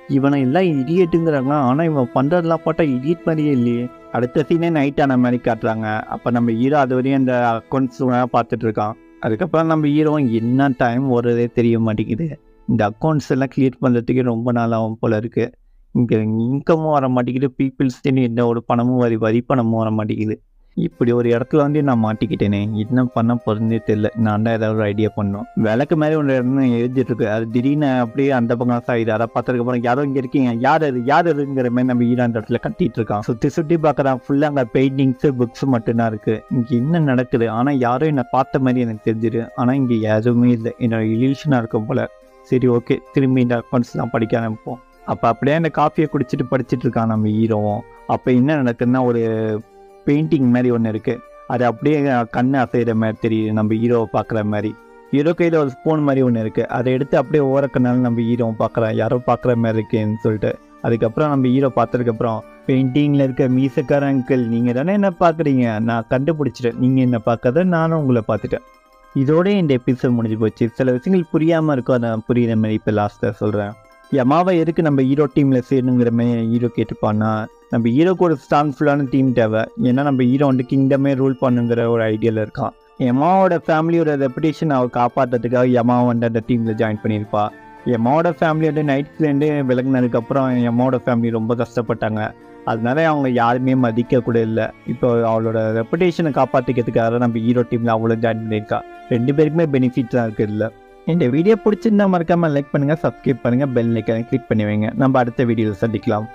A: இவனை எல்லாம் இடியட்டுங்கிறாங்க, ஆனால் இவன் பண்ணுறதெல்லாம் பார்த்தா இடியட் மாதிரியே இல்லையே. அடுத்த சீனே நைட் ஆன மாதிரி காட்டுறாங்க. அப்போ நம்ம ஹீரோ அது வரையும் அந்த அக்கௌண்ட்ஸ் பார்த்துட்டு இருக்கான். அதுக்கப்புறம் நம்ம ஹீரோ என்ன டைம் ஓடுறதே தெரிய மாட்டேங்குது. இந்த அக்கௌண்ட்ஸ் எல்லாம் கிளியர் பண்ணுறதுக்கே ரொம்ப நாள் ஆகும் போல இருக்குது. இங்கே இன்கமும் வர மாட்டேங்குது, பீப்புள்ஸ்டேன்னு எந்த ஒரு பணமும் வரி பணமும் வர மாட்டேங்குது. இப்படி ஒரு இடத்துல வந்து நான் மாட்டிக்கிட்டேனே, என்ன பண்ண போகிறதுனே தெரியல. நான் தான் ஏதாவது ஒரு ஐடியா பண்ணோம். விளக்கு மாதிரி ஒன்று இடம் எழுதிட்டு இருக்கு. அது திடீர்னு அப்படியே அந்த பக்கம் சாயுது. அதை பார்த்ததுக்கப்புறம் யாரோ இங்கே இருக்கீங்க, யார் அதுங்கிற மாதிரி நம்ம ஹீரோ அந்த இடத்துல கட்டிட்டு இருக்கான். சுற்றி பார்க்குறான். ஃபுல்லாக அங்கே பெயிண்டிங்ஸு புக்ஸ் மட்டும்தான் இருக்குது. இங்கே என்ன நடக்குது? ஆனால் யாரும் என்னை பார்த்த மாதிரி எனக்கு தெரிஞ்சுது. ஆனால் இங்கே எதுவுமே இல்லை. என்னோட இல்யூஷனாக இருக்கும் போல். சரி, ஓகே, திரும்பி இந்த அக்கௌண்ட்ஸ்லாம் படிக்க ஆரம்பிப்போம். அப்போ அப்படியே அந்த காஃபியை குடிச்சிட்டு படிச்சுட்டு இருக்கான் நம்ம ஹீரோவும். அப்போ என்ன நடக்குதுன்னா, ஒரு பெயிண்டிங் மாதிரி ஒன்று இருக்குது. அது அப்படியே கண்ணு அசைகிற மாதிரி தெரியுது, நம்ம ஹீரோவை பார்க்குற மாதிரி. ஹீரோ கையில் ஒரு ஸ்பூன் மாதிரி ஒன்று இருக்குது. அதை எடுத்து அப்படியே ஓரக்கனால நம்ம ஹீரோவை பார்க்குறான். யாரோ பார்க்குற மாதிரி இருக்கேன்னு சொல்லிட்டு. அதுக்கப்புறம் நம்ம ஹீரோ பார்த்ததுக்கப்புறம், பெயிண்டிங்கில் இருக்க மீசக்கார அங்கிள், நீங்கள் தானே என்ன பார்க்குறீங்க? நான் கண்டுபிடிச்சிட்டேன். நீங்கள் என்ன பார்க்காத, நானும் உங்களை பார்த்துட்டேன். இதோட இந்த எபிசோட் முடிஞ்சு போச்சு. சில விஷயங்கள் புரியாமல் இருக்கும், அதை புரியுற மாதிரி இப்போ லாஸ்ட்டாக சொல்கிறேன். யமாவை எதுக்கு நம்ம ஹீரோ டீமில் சேரணுங்கிற மாதிரி ஹீரோ கேட்டுப்பான்னா, நம்ம ஹீரோக்கு ஒரு ஸ்ட்ராங்ஃபுல்லான டீம் தேவை. ஏன்னா நம்ம ஹீரோ வந்து கிங்டமே ரூல் பண்ணுங்கிற ஒரு ஐடியாவில் இருக்கான். யமாவோட ஃபேமிலியோட ரெப்புடேஷன் அவள் காப்பாற்றுறதுக்காக யமாவை வந்து அந்த டீமில் ஜாயின் பண்ணியிருப்பா. யமாவோட ஃபேமிலி வந்து நைட்லேருந்து விலகினதுக்கப்புறம் யமாவோட ஃபேமிலி ரொம்ப கஷ்டப்பட்டாங்க. அதனால அவங்க யாருமே மதிக்க கூட இல்லை. இப்போ அவளோட ரெப்புடேஷனை காப்பாற்றிக்கிறதுக்காக நம்ம ஹீரோ டீமில் அவளும் ஜாயின் பண்ணியிருக்கா. 2 பேருக்குமே பெனிஃபிட்ஸ் தான் இருக்குது. இல்லை, இந்த வீடியோ பிடிச்சிருந்தா மறக்காமல் லைக் பண்ணுங்கள், சப்ஸ்கிரைப் பண்ணுங்கள், பெல் ஐக்கானை கிளிக் பண்ணி வைங்க. நம்ம அடுத்த வீடியோவில் சந்திக்கலாம்.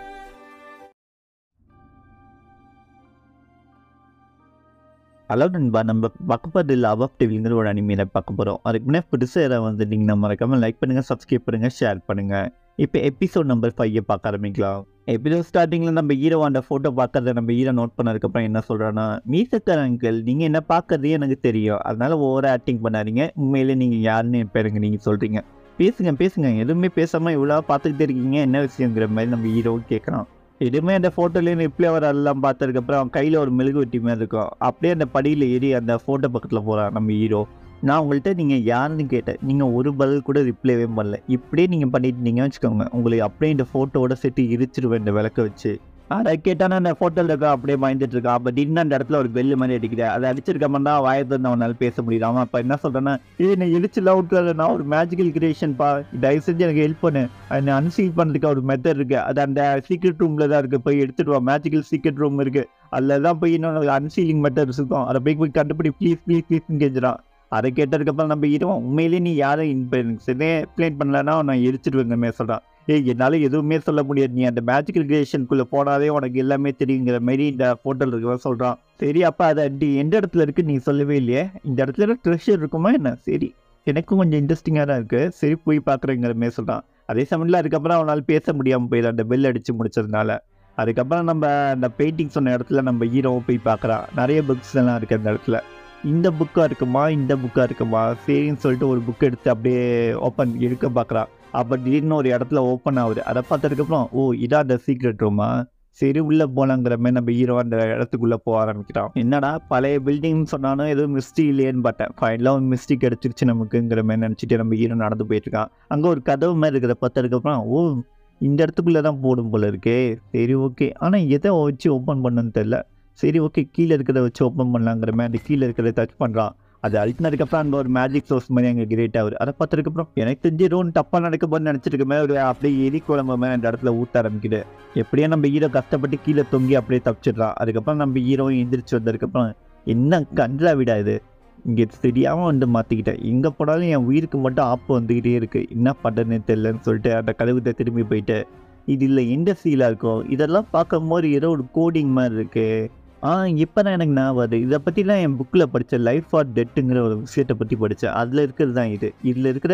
A: ஹலோ நண்பா, நம்ம பார்க்க போகிறது லவ் ஆஃப் டெவில்ங்கிற ஒரு அனிமையை பார்க்க போகிறோம். அதுக்கு முன்னே புதுசாக ஏதாவது வந்துட்டீங்கன்னா மறக்காமல் லைக் பண்ணுங்கள், சப்ஸ்கிரைப் பண்ணுங்கள், ஷேர் பண்ணுங்கள். இப்போ எபிசோட் நம்பர் 5 பார்க்க ஆரம்பிக்கலாம். எபிசோட் ஸ்டார்டிங்கில் நம்ம ஹீரோ அந்த ஃபோட்டோ பார்க்கறத நம்ம ஹீரோ நோட் பண்ணதுக்கப்புறம் என்ன சொல்கிறான்னா, மீசக்கார அங்கிள், நீங்கள் என்ன பார்க்கறதே எனக்கு தெரியும், அதனால ஓவர ஆக்டிங் பண்ணாதீங்க. உண்மையிலே நீங்கள் யாருன்னு பேருங்க நீங்கள் சொல்கிறீங்க. பேசுங்க, எதுவுமே பேசாமல் இவ்வளோ பார்த்துக்கிட்டே இருக்கீங்க, என்ன விஷயங்கிற மாதிரி நம்ம ஹீரோ கேட்குறான். எதுவுமே அந்த ஃபோட்டோலேருந்து ரிப்ளை வரலாம் பார்த்ததுக்கப்புறம் அவன் கையில் ஒரு மெழுகுவர்த்தி மாதிரி இருக்கும். அப்படியே அந்த படியில் ஏறி அந்த ஃபோட்டோ பக்கத்தில் போகிறான் நம்ம ஹீரோ. நான் உங்கள்கிட்ட நீங்கள் யாருன்னு கேட்டேன், நீங்கள் ஒரு பதில் கூட ரிப்ளைவே பண்ணல. இப்படியே நீங்கள் பண்ணிட்டு வச்சுக்கோங்க, உங்களுக்கு அப்படியே இந்த ஃபோட்டோவோட சேர்த்து இடிச்சிருவேன் இந்த விளக்க வச்சு. அதை கேட்டானா அந்த ஃபோட்டோவில் இருக்க அப்படியே பயந்துட்டு இருக்கான். அப்போ திடீர்னு அந்த இடத்துல ஒரு பெல்லு மாதிரி அடிக்கிறேன். அதை அடிச்சிருக்காம தான் வாயத்தை அவனால் பேச முடியுது. அவன் அப்போ என்ன சொல்கிறேன்னா, இது நான் இடிச்சுலாம் விட்டுறல, நான் ஒரு மேஜிக்கல் கிரியேஷன்ப்பா, தயவு செஞ்சு எனக்கு ஹெல்ப் பண்ணு. அதை அன்சீல் பண்ணுறதுக்கு ஒரு மெத்தட் இருக்குது, அது அந்த சீக்ரெட் ரூமில் தான் இருக்குது, போய் எடுத்துகிட்டு வா. மேஜிக்கல் சீக்ரெட் ரூம் இருக்குது, அதில் தான் போய் இன்னொன்று அன்சீலிங் மெத்தட் இருக்கும், அதை போய் கண்டுபிடி ப்ளீஸ்ன்னு கெஞ்சுறான். அதை கேட்டதுக்கப்புறம் நம்ம ஹீரோ, உண்மையிலேயே நீ யாரை எக்ஸ்பிளைன் பண்ணலன்னா நான் எரிச்சிடுவேங்க மாதிரி சொல்கிறான். என்னால் எதுவுமே சொல்ல முடியாது, நீ அந்த மேஜிக்கல் கிரியேஷனுக்குள்ளே போனாலே உனக்கு எல்லாமே தெரியுங்கிற மாதிரி இந்த ஃபோட்டோவில் இருக்கிறவன் சொல்கிறான். சரி, அப்போ அதை எந்த இடத்துல இருக்குது நீ சொல்லவே இல்லையே, இந்த இடத்துல ட்ரெஷர் இருக்குமா என்ன? சரி, எனக்கும் கொஞ்சம் இன்ட்ரெஸ்டிங்காக தான் இருக்குது, சரி போய் பார்க்குறேங்கிற மாதிரி சொல்கிறான். அதே சமயத்தில் அதுக்கப்புறம் அவனால் பேச முடியாமல் போயிடும் அந்த பெல் அடித்து முடிச்சதுனால. அதுக்கப்புறம் நம்ம அந்த பெயிண்டிங் சொன்ன இடத்துல நம்ம ஹீரோவை போய் பார்க்குறான். நிறைய புக்ஸ் எல்லாம் இருக்குது அந்த இடத்துல. இந்த புக்காக இருக்குமா சரின்னு சொல்லிட்டு ஒரு புக் எடுத்து அப்படியே எடுக்க பார்க்குறான். அப்போ திடீர்னு ஒரு இடத்துல ஓப்பன் ஆகுது. அதை பார்த்ததுக்கப்புறம், ஓ இதான் அந்த சீக்ரெட் ரூமா, சரி உள்ளே போகலாங்கிற மாதிரி நம்ம ஹீரோ அந்த இடத்துக்குள்ளே போக ஆரம்பிக்கிறான். என்னடா பழைய பில்டிங்னு சொன்னாலும் எதுவும் மிஸ்டி இல்லையேன்னு பார்த்தேன். ஃபைனலாக ஒரு மிஸ்டி கிடச்சிருச்சு நமக்குங்கிற மாதிரி நினச்சிட்டு நம்ம ஹீரோ நடந்து போயிட்டுருக்கான். அங்கே ஒரு கதவு மாதிரி இருக்கிறத பார்த்ததுக்கப்புறம், ஓ இந்த இடத்துக்குள்ளே தான் போடும் போல இருக்கே, சரி ஓகே, ஆனால் எதை வச்சு ஓப்பன் பண்ணுன்னு தெரில, சரி ஓகே கீழே இருக்கிறத வச்சு ஓப்பன் பண்ணலாங்கிற மாதிரி அந்த கீழே இருக்கிறத டச் பண்ணுறான். அது அழுத்தினதுக்கப்புறம் அங்கே ஒரு மேஜிக் சோர்ஸ் மாதிரி அங்கே கிரியேட் ஆகுது. அதை பார்த்ததுக்கப்புறம் எனக்கு தெரிஞ்சு ஏதோ ஒன்று தப்பாக நடக்க போது நினச்சிருக்க மாதிரி ஒரு அப்படியே எரி குழம்பு மாதிரி அந்த இடத்துல ஊற்ற ஆரம்பிக்குது. எப்படியே நம்ம ஹீரோ கஷ்டப்பட்டு கீழே தொங்கி அப்படியே தப்பிச்சிடுறான். அதுக்கப்புறம் நம்ம ஹீரோவும் எந்திரிச்சு வந்ததுக்கப்புறம், என்ன கன்றா விடா இது, இங்கே தெரியாமல் வந்து மாற்றிக்கிட்டேன், எங்கே போனாலும் என் உயிருக்கு மட்டும் ஆப்பு வந்துக்கிட்டே இருக்குது, என்ன பண்ணுறதுன்னு தெரிலன்னு சொல்லிட்டு அந்த கதவுகிட்ட திரும்பி போயிட்டு, இது இல்லை எந்த சீலாக இருக்கும், இதெல்லாம் பார்க்கும்போது ஏதோ ஒரு கோடிங் மாதிரி இருக்குது. இப்போ தான் எனக்கு ஞாபகம், இதை பற்றிலாம் என் புக்கில் படித்தேன், லைஃப் ஆர் டெத்துங்கிற ஒரு விஷயத்தை பற்றி படித்தேன். அதில் இருக்கிறது தான் இது. இதில் இருக்கிற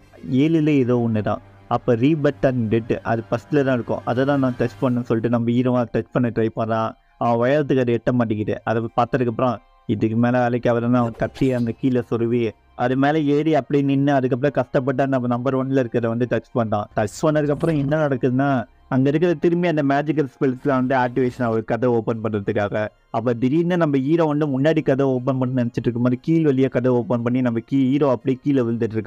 A: 7 ஏதோ ஒன்று தான். அப்போ ரீபர்த் அண்ட் டெத் அது ஃபஸ்ட்டில் தான் இருக்கும். அதை தான் நான் டச் பண்ணேன்னு சொல்லிட்டு நம்ம ஹீரோவாக டச் பண்ண ட்ரை பண்ணுறான். அவன் வயதுக்கு அது எட்ட மாட்டேங்குது. அதை பார்த்ததுக்கப்புறம், இதுக்கு மேலே வேலைக்கு அவரை அவன் கட்டி அந்த கீழே சொருவி அது மேலே ஏறி அப்படியே நின்று அதுக்கப்புறம் கஷ்டப்பட்டு நம்ம நம்பர் 1ல் இருக்கிறத வந்து டச் பண்ணுறான். டச் பண்ணதுக்கப்புறம் என்ன நடக்குதுன்னா, அங்கே இருக்கிற திரும்பி அந்த மேஜிக்கல் ஸ்பெல்ஸ்லாம் வந்து ஆக்டிவேஷன் ஆகுது கதை ஓப்பன் பண்ணுறதுக்காக. அப்போ திடீர்னு நம்ம ஹீரோ வந்து முன்னாடி கதை ஓப்பன் பண்ணி நினச்சிட்டு இருக்கும் போது கீழ் வழியாக கதை ஓப்பன் பண்ணி நம்ம ஹீரோ அப்படியே கீழே விழுந்துட்டு இருக்கான்.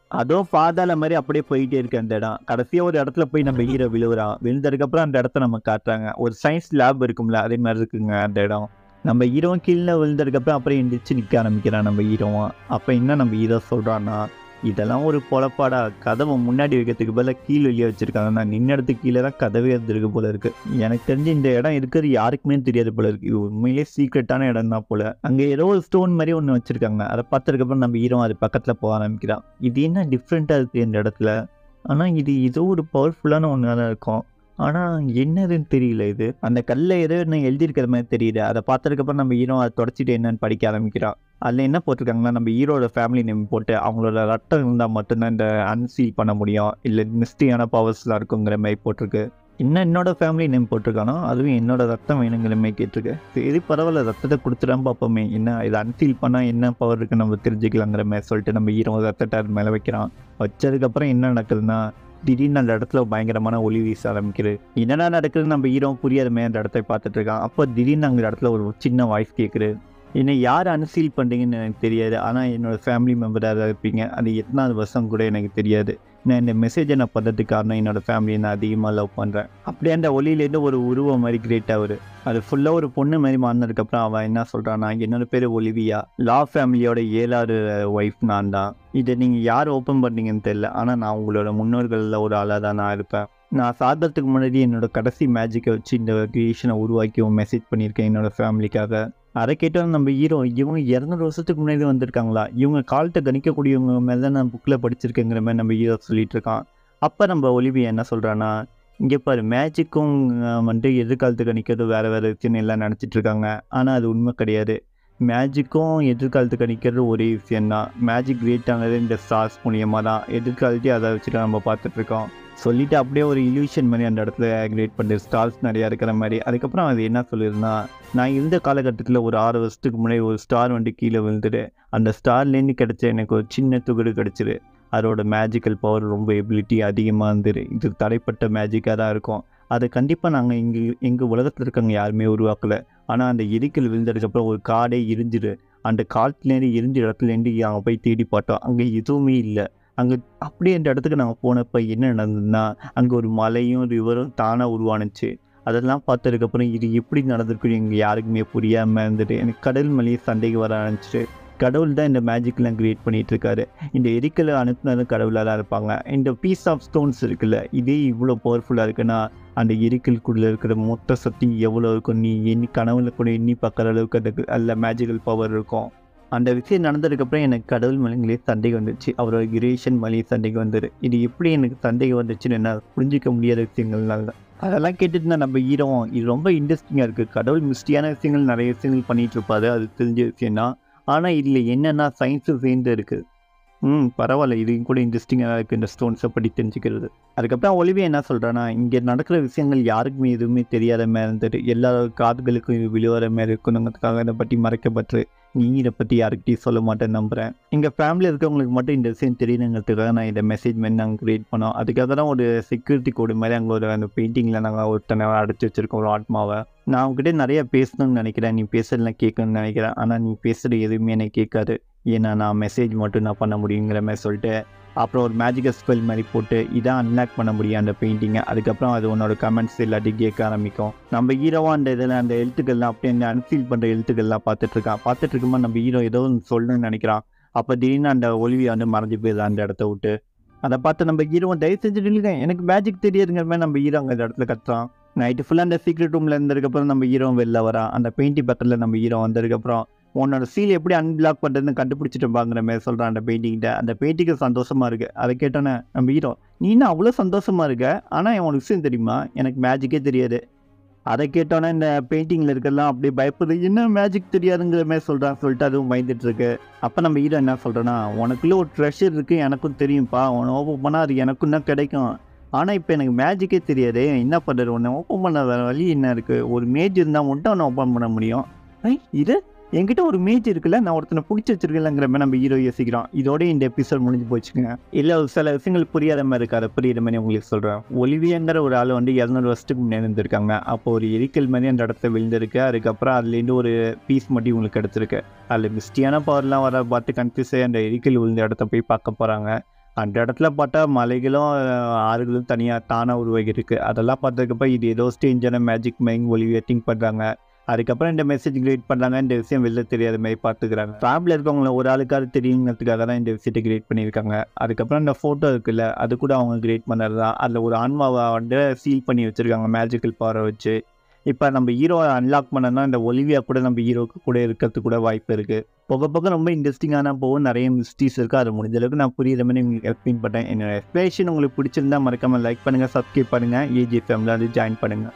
A: அதுவும் பாதாள மாதிரி அப்படியே போயிட்டே இருக்கு அந்த இடம். கடைசியா ஒரு இடத்துல போய் நம்ம ஹீரோ விழுவுறான். விழுந்ததுக்கப்புறம் அந்த இடத்த நம்ம காட்டுறாங்க. ஒரு சயின்ஸ் லேப் இருக்கும்ல, அதே மாதிரி இருக்குங்க அந்த இடம். நம்ம ஹீரோவும் கீழே விழுந்ததுக்கப்புறம் அப்புறம் எந்திரிச்சு நிற்க ஆரம்பிக்கிறான் நம்ம ஹீரோவும். அப்போ என்ன நம்ம ஹீரோ சொல்கிறான்னா, இதெல்லாம் ஒரு பொழப்பாடா, கதவை முன்னாடி வைக்கிறதுக்கு பதிலாக கீழே வெளியே வச்சிருக்காங்க. நான் நின்ன இடத்துக்கு கீழே தான் கதவே இருந்திருக்கு போல இருக்கு. எனக்கு தெரிஞ்சு இந்த இடம் இருக்கிறது யாருக்குமே தெரியாது போல இருக்கு. இது உண்மையிலே சீக்ரெட்டான இடம் தான் போல. அங்கே ஏதோ ஒரு ஸ்டோன் மாதிரி ஒன்று வச்சிருக்காங்க. அதை பார்த்ததுக்கப்புறம் நம்ம ஹீரோ அது பக்கத்தில் போக ஆரம்பிக்கிறான். இது என்ன டிஃப்ரெண்ட்டாக இருக்குது இந்த இடத்துல. ஆனால் இது ஏதோ ஒரு பவர்ஃபுல்லான ஒன்றா தான் இருக்கும். ஆனால் என்னதுன்னு தெரியல இது. அந்த கல்லில் ஏதோ ஒன்று எழுதியிருக்கிற மாதிரி தெரியுது. அதை பார்த்ததுக்கப்புறம் நம்ம ஹீரோ அதை தொடச்சிட்டு என்னன்னு படிக்க ஆரம்பிக்கிறான். அதில் என்ன போட்டிருக்காங்கன்னா, நம்ம ஹீரோட ஃபேமிலி நேம் போட்டு அவங்களோட ரத்தம் இருந்தால் மட்டும்தான் இந்த அன்சீல் பண்ண முடியும், இல்லை மிஸ்டியான பவர்ஸ்லாம் இருக்குங்கிற மாதிரி போட்டிருக்கு. இன்னும் என்னோட ஃபேமிலி நேம் போட்டிருக்கானோ அதுவும் என்னோட ரத்தம் வேணுங்கிற மாதிரி கேட்டிருக்கு. சரி பரவாயில்ல, ரத்தத்தை கொடுத்துடாம பார்ப்போமே, என்ன இதை அன்சீல் பண்ணால் என்ன பவர் இருக்குன்னு நம்ம தெரிஞ்சுக்கலாங்கிற மாதிரி சொல்லிட்டு நம்ம ஹீரோ ரத்தத்தை அது மேலே வைக்கிறான். வச்சதுக்கப்புறம் என்ன நடக்குதுன்னா, திடீர்னு அந்த இடத்துல பயங்கரமான ஒளி வீச ஆரம்பிக்குது. என்னடா நடக்குதுன்னு நம்ம ஹீரோ புரியாத மாதிரி அந்த இடத்த பார்த்துட்டு இருக்கான். அப்போ திடீர்னு அங்கே இடத்துல ஒரு சின்ன வாய்ஸ் கேட்குது. என்னை யார் அன்சீல் பண்ணுறீங்கன்னு எனக்கு தெரியாது, ஆனால் என்னோடய ஃபேமிலி மெம்பராக தான் இருப்பீங்க. அது எத்தனாவது வருஷம் கூட எனக்கு தெரியாது. நான் இந்த மெசேஜை நான் பண்ணுறதுக்கு காரணம் என்னோடய ஃபேமிலியை நான் அதிகமாக லவ் பண்ணுறேன். அப்படியே அந்த ஒளியிலேருந்து ஒரு உருவம் மாதிரி கிரியேட் ஆகுது. அது ஃபுல்லாக ஒரு பொண்ணு மாதிரி மாறினதுக்கப்புறம் அவன் என்ன சொல்கிறான்னா, என்னோட பேர் ஒலிவியா, லா ஃபேமிலியோட 7வது ஒய்ஃப் நான் தான். இதை நீங்கள் யார் ஓப்பன் பண்ணீங்கன்னு தெரியல, ஆனால் நான் உங்களோட முன்னோர்களில் ஒரு ஆளாக தான் நான் இருப்பேன். நான் சாதத்துக்கு முன்னாடி என்னோடய கடைசி மேஜிக்கை வச்சு இந்த கிரியேஷனை உருவாக்கி மெசேஜ் பண்ணியிருக்கேன் என்னோடய ஃபேமிலிக்காக. அதை கேட்டாலும் நம்ம ஹீரோ, இவங்க 200 வருஷத்துக்கு முன்னாடி வந்திருக்காங்களா, இவங்க காலத்தை கணிக்கக்கூடியவங்க மேலே தான் நான் புக்கில் படிச்சிருக்கேங்கிற மாதிரி நம்ம ஹீரோ சொல்லிட்டு இருக்கான். அப்போ நம்ம ஒலிவியா என்ன சொல்கிறான்னா, இங்கே பாரு, மேஜிக்கும் எதிர்காலத்தை கணிக்கிறது வேறு வேறு விஷயம் எல்லாம் நினச்சிட்டு இருக்காங்க. ஆனால் அது உண்மை கிடையாது. மேஜிக்கும் எதிர்காலத்தை கணிக்கிறது ஒரே விஷயந்தான். மேஜிக் கிரியேட் ஆனது இந்த ஸ்டார்ஸ் மூலியமாக தான். எதிர்காலத்தையும் அதை வச்சுட்டு நம்ம பார்த்துட்ருக்கோம் சொல்லிவிட்டு அப்படியே ஒரு இல்யூஷன் மாதிரி அந்த இடத்துல கிரியேட் பண்ணுற ஸ்டார்ஸ் நிறையா இருக்கிற மாதிரி. அதுக்கப்புறம் அது என்ன சொல்லியிருந்தா, நான் இருந்த காலகட்டத்தில் ஒரு 6 வருஷத்துக்கு முன்னாடி ஒரு ஸ்டார் கீழே விழுந்துட்டு அந்த ஸ்டார்லேருந்து கிடச்ச எனக்கு ஒரு சின்ன துகள் கிடச்சிது. அதோட மேஜிக்கல் பவர் ரொம்ப எபிலிட்டி அதிகமாக இருந்துரு. இது தடைப்பட்ட மேஜிக்காக தான் இருக்கும். அதை கண்டிப்பாக நாங்கள் எங்கள் உலகத்தில் இருக்கவங்க யாருமே உருவாக்கலை. ஆனால் அந்த எரிக்கல் விழுந்ததுக்கப்புறம் ஒரு காடே எரிஞ்சிடு. அந்த காலத்துலேருந்து எரிஞ்ச இடத்துலேருந்து அங்கே போய் தேடி பார்த்தோம், அங்கே எதுவுமே இல்லை. அங்கே அப்படியே அந்த இடத்துக்கு நாங்கள் போனப்போ என்ன நடந்ததுன்னா, அங்கே ஒரு மலையும் ரிவரும் தானாக உருவானுச்சு. அதெல்லாம் பார்த்ததுக்கப்புறம் இது எப்படி நடந்திருக்குன்னு எங்கள் யாருக்குமே புரியாமல் இருந்துட்டு எனக்கு கடல் மேலேயே சந்தேகம் வர ஆரம்பிச்சிட்டு, கடவுள் தான் இந்த மேஜிக்லாம் கிரியேட் பண்ணிகிட்டு இருக்காரு, இந்த எரிக்கலை அனுப்புனதும் கடவுளாக தான் இருப்பாங்க. இந்த பீஸ் ஆஃப் ஸ்டோன்ஸ் இருக்குல்ல, இதே இவ்வளோ பவர்ஃபுல்லாக இருக்குன்னா அந்த எரிக்கலுக்குள்ளே இருக்கிற மொத்த சக்தி எவ்வளோ இருக்கும், நீ கனவுல கூட எண்ணி பார்க்குற அளவுக்கு அதுக்கு அதில் மேஜிக்கல் பவர் இருக்கும். அந்த விஷயம் நடந்ததுக்கப்புறம் எனக்கு கடவுள் மேலே சந்தேகம் வந்துச்சு, அவரோட கிரியேஷன் மேலேயே சந்தேகம் வந்துடு. இது எப்படி எனக்கு சந்தேகம் வந்துச்சுன்னு என்ன புரிஞ்சிக்க முடியாத விஷயங்கள்னால தான். அதெல்லாம் கேட்டுட்டு தான் நம்ம ஹீரோ, இது ரொம்ப இன்ட்ரெஸ்டிங்காக இருக்குது, கடவுள் மிஸ்டியான விஷயங்கள் நிறைய விஷயங்கள் பண்ணிகிட்டு இருப்பாரு, அது தெரிஞ்ச விஷயம்தான். ஆனால் இதில் என்னென்னா சயின்ஸும் சேர்ந்து இருக்குது. பரவாயில்ல, இது கூட இன்ட்ரெஸ்டிங்காக இருக்குது இந்த ஸ்டோன்ஸை பற்றி தெரிஞ்சுக்கிறது. அதுக்கப்புறம் ஒலிவியா என்ன சொல்கிறான்னா, இங்கே நடக்கிற விஷயங்கள் யாருக்குமே எதுவுமே தெரியாத மாதிரி இருந்துட்டு எல்லா காதுகளுக்கும் இது விழுவற மாதிரி இருக்கணுங்கிறதுக்காக இதை பற்றி மறைக்கப்பட்டு நீ இதை பற்றி யாருக்கிட்டையும் சொல்ல மாட்டேன்னு நம்புகிறேன். எங்கள் ஃபேமிலியில் இருக்கவங்களுக்கு மட்டும் இந்த விஷயம் தெரியணுங்கிறதுக்காக நான் இதை மெசேஜ் மாதிரி நாங்கள் க்ரியேட் பண்ணோம். அதுக்காக தான் ஒரு செக்யூரிட்டி கோடு மாதிரி அங்கே ஒரு அந்த பெயிண்டிங்கில் நாங்கள் ஒருத்தனை அடைச்சி வச்சுருக்கோம், ஒரு ஆத்மாவை. நான் அவங்ககிட்ட நிறைய பேசணும்னு நினைக்கிறேன், நீ பேசுறதுலாம் கேட்கணும்னு நினைக்கிறேன், ஆனால் நீ பேசுகிறது எதுவுமே எனக்கு கேட்காது, ஏன்னா நான் மெசேஜ் மட்டும் நான் பண்ண முடியுங்கிற மாதிரி சொல்லிட்டு அப்புறம் ஒரு மேஜிக்கல் ஸ்பெல் மாதிரி போட்டு இதான் அன்லாக் பண்ண முடியும் அந்த பெயிண்டிங்கை. அதுக்கப்புறம் அது உன்னோட கமெண்ட்ஸ் எல்லாத்தையும் கேட்க ஆரம்பிக்கும். நம்ம ஹீரோவாக அந்த இதில் அந்த எழுத்துக்கள்லாம் அப்படியே அந்த அன்ஃபீல் பண்ணுற எழுத்துக்கள்லாம் பார்த்துட்டு இருக்கும்போது நம்ம ஹீரோ ஏதோ ஒன்று சொல்லணும்னு நினைக்கிறான். அப்போ திடீர்னு அந்த ஒலிவியை மறைஞ்சு போயிடுது அந்த இடத்த விட்டு. அதை பார்த்து நம்ம ஹீரோ தயவு செஞ்சு இல்லைங்க, எனக்கு மேஜிக் தெரியாதுங்கிற மாதிரி நம்ம ஹீரோ அங்கே அந்த இடத்துல கத்துறான். நைட்டு ஃபுல்லாக அந்த சீக்ரெட் ரூமில் இருந்ததுக்கப்புறம் நம்ம ஹீரோ வெளில வரான். அந்த பெயிண்டிங் பக்கத்தில் நம்ம ஹீரோ வந்ததுக்கப்புறம் உன்னோட சீல் எப்படி அன்பிளாக் பண்ணுறதுன்னு கண்டுபிடிச்சிட்டு பாங்கிற மாதிரி சொல்கிறான் அந்த பெயிண்டிங்கிட்ட. அந்த பெயிண்டிங்கு சந்தோஷமாக இருக்குது. அதை கேட்டோன்னே நம்ம ஹீரோ, நீ என்ன அவ்வளோ சந்தோஷமாக இருக்க, ஆனால் உனக்கு விஷயம் தெரியுமா, எனக்கு மேஜிக்கே தெரியாது. அதை கேட்டோன்னே இந்த பெயிண்டிங்கில் இருக்கலாம் அப்படியே பயப்படுது, என்ன மேஜிக் தெரியாதுங்கிற மாதிரி சொல்லிட்டு அதுவும் பயந்துட்டுருக்கு. அப்போ நம்ம ஹீரோ என்ன சொல்கிறேன்னா, உனக்குள்ளே ஒரு ட்ரெஷர் இருக்குது, எனக்கும் தெரியும்ப்பா, உன்னை ஓப்பன் பண்ணால் அது எனக்கும் தான் கிடைக்கும், ஆனால் இப்போ எனக்கு மேஜிக்கே தெரியாது, என்ன பண்ணுறது, உன்னை ஓப்பன் பண்ண வேறு வழி என்ன இருக்குது, ஒரு மேஜ் இருந்தால் மட்டும் உன்னை ஓப்பன் பண்ண முடியும். இது என்கிட்ட ஒரு மேஜ் இருக்குல்ல, நான் ஒருத்தனை பிடிச்சி வச்சிருக்கேங்கிற மாதிரி நம்ம ஹீரோ யோசிக்கிறோம். இதோட இந்த எபிசோட் முடிஞ்சு போச்சுங்க. இல்லை சில விஷயங்கள் புரியாத மாதிரி இருக்கு, அதை புரியுற மாதிரி உங்களுக்கு சொல்கிறேன். ஒலிவியாங்கிற ஒரு ஆள் 200 வருஷத்துக்கு முன்னே இருந்திருக்காங்க. அப்போ ஒரு எரிக்கல் மாதிரி அந்த இடத்துல விழுந்திருக்கு. அதுக்கப்புறம் அதுலேருந்து ஒரு பீஸ் மட்டும் உங்களுக்கு கிடச்சிருக்கு. அதில் மிஸ்டியான பவர்லாம் வர பார்த்து கன்ஃபியூஸ் ஆகி அந்த எரிக்கல் விழுந்த இடத்த போய் பார்க்க போகிறாங்க. அந்த இடத்துல பார்த்தா மலைகளும் ஆறுகளும் தனியாக தானாக உருவாகி இருக்கு. அதெல்லாம் பார்த்ததுக்கப்புறம் இது ஏதோ ஸ்டேஞ்சான மேஜிக் மைங் ஒலிவியை திங்க் பண்ணுறாங்க. அதுக்கப்புறம் இந்த மெசேஜ் கிரியேட் பண்ணுறாங்க. இந்த விஷயம் வெளில தெரியாத மாதிரி பார்த்துக்கிறாங்க. ஃபேமிலியில் இருக்கவங்கள ஒரு ஆளுக்காவது தெரியுங்கிறதுக்காக தான் இந்த விஷயத்தை கிரியேட் பண்ணியிருக்காங்க. அதுக்கப்புறம் இந்த ஃபோட்டோ இருக்குல்ல, அது கூட அவங்க கிரியேட் பண்ணது தான். அதில் ஒரு ஆன்மாவை வந்து சீல் பண்ணி வச்சுருக்காங்க மேஜிக்கல் பவரை வச்சு. இப்போ நம்ம ஹீரோவை அன்லாக் பண்ணனா இந்த ஒலிவியா கூட நம்ம ஹீரோவுக்கு கூட இருக்கிறதுக்கு கூட வாய்ப்பு இருக்குது. போக போக ரொம்ப இன்ட்ரெஸ்டிங்கான போகும். நிறைய மிஸ்டீஸ் இருக்குது. அது முடிஞ்ச அளவுக்கு நான் புரியுற மாதிரி உங்களுக்கு எக்ஸ்பிளைன் பண்ணேன். என்னோட எக்ஸ்பிளேஷன் உங்களுக்கு பிடிச்சிருந்தா மறக்காமல் லைக் பண்ணுங்கள், சப்ஸ்கிரைப் பண்ணுங்கள், ஏஜி ஃபேமிலியில் வந்து ஜாயின் பண்ணுங்கள்.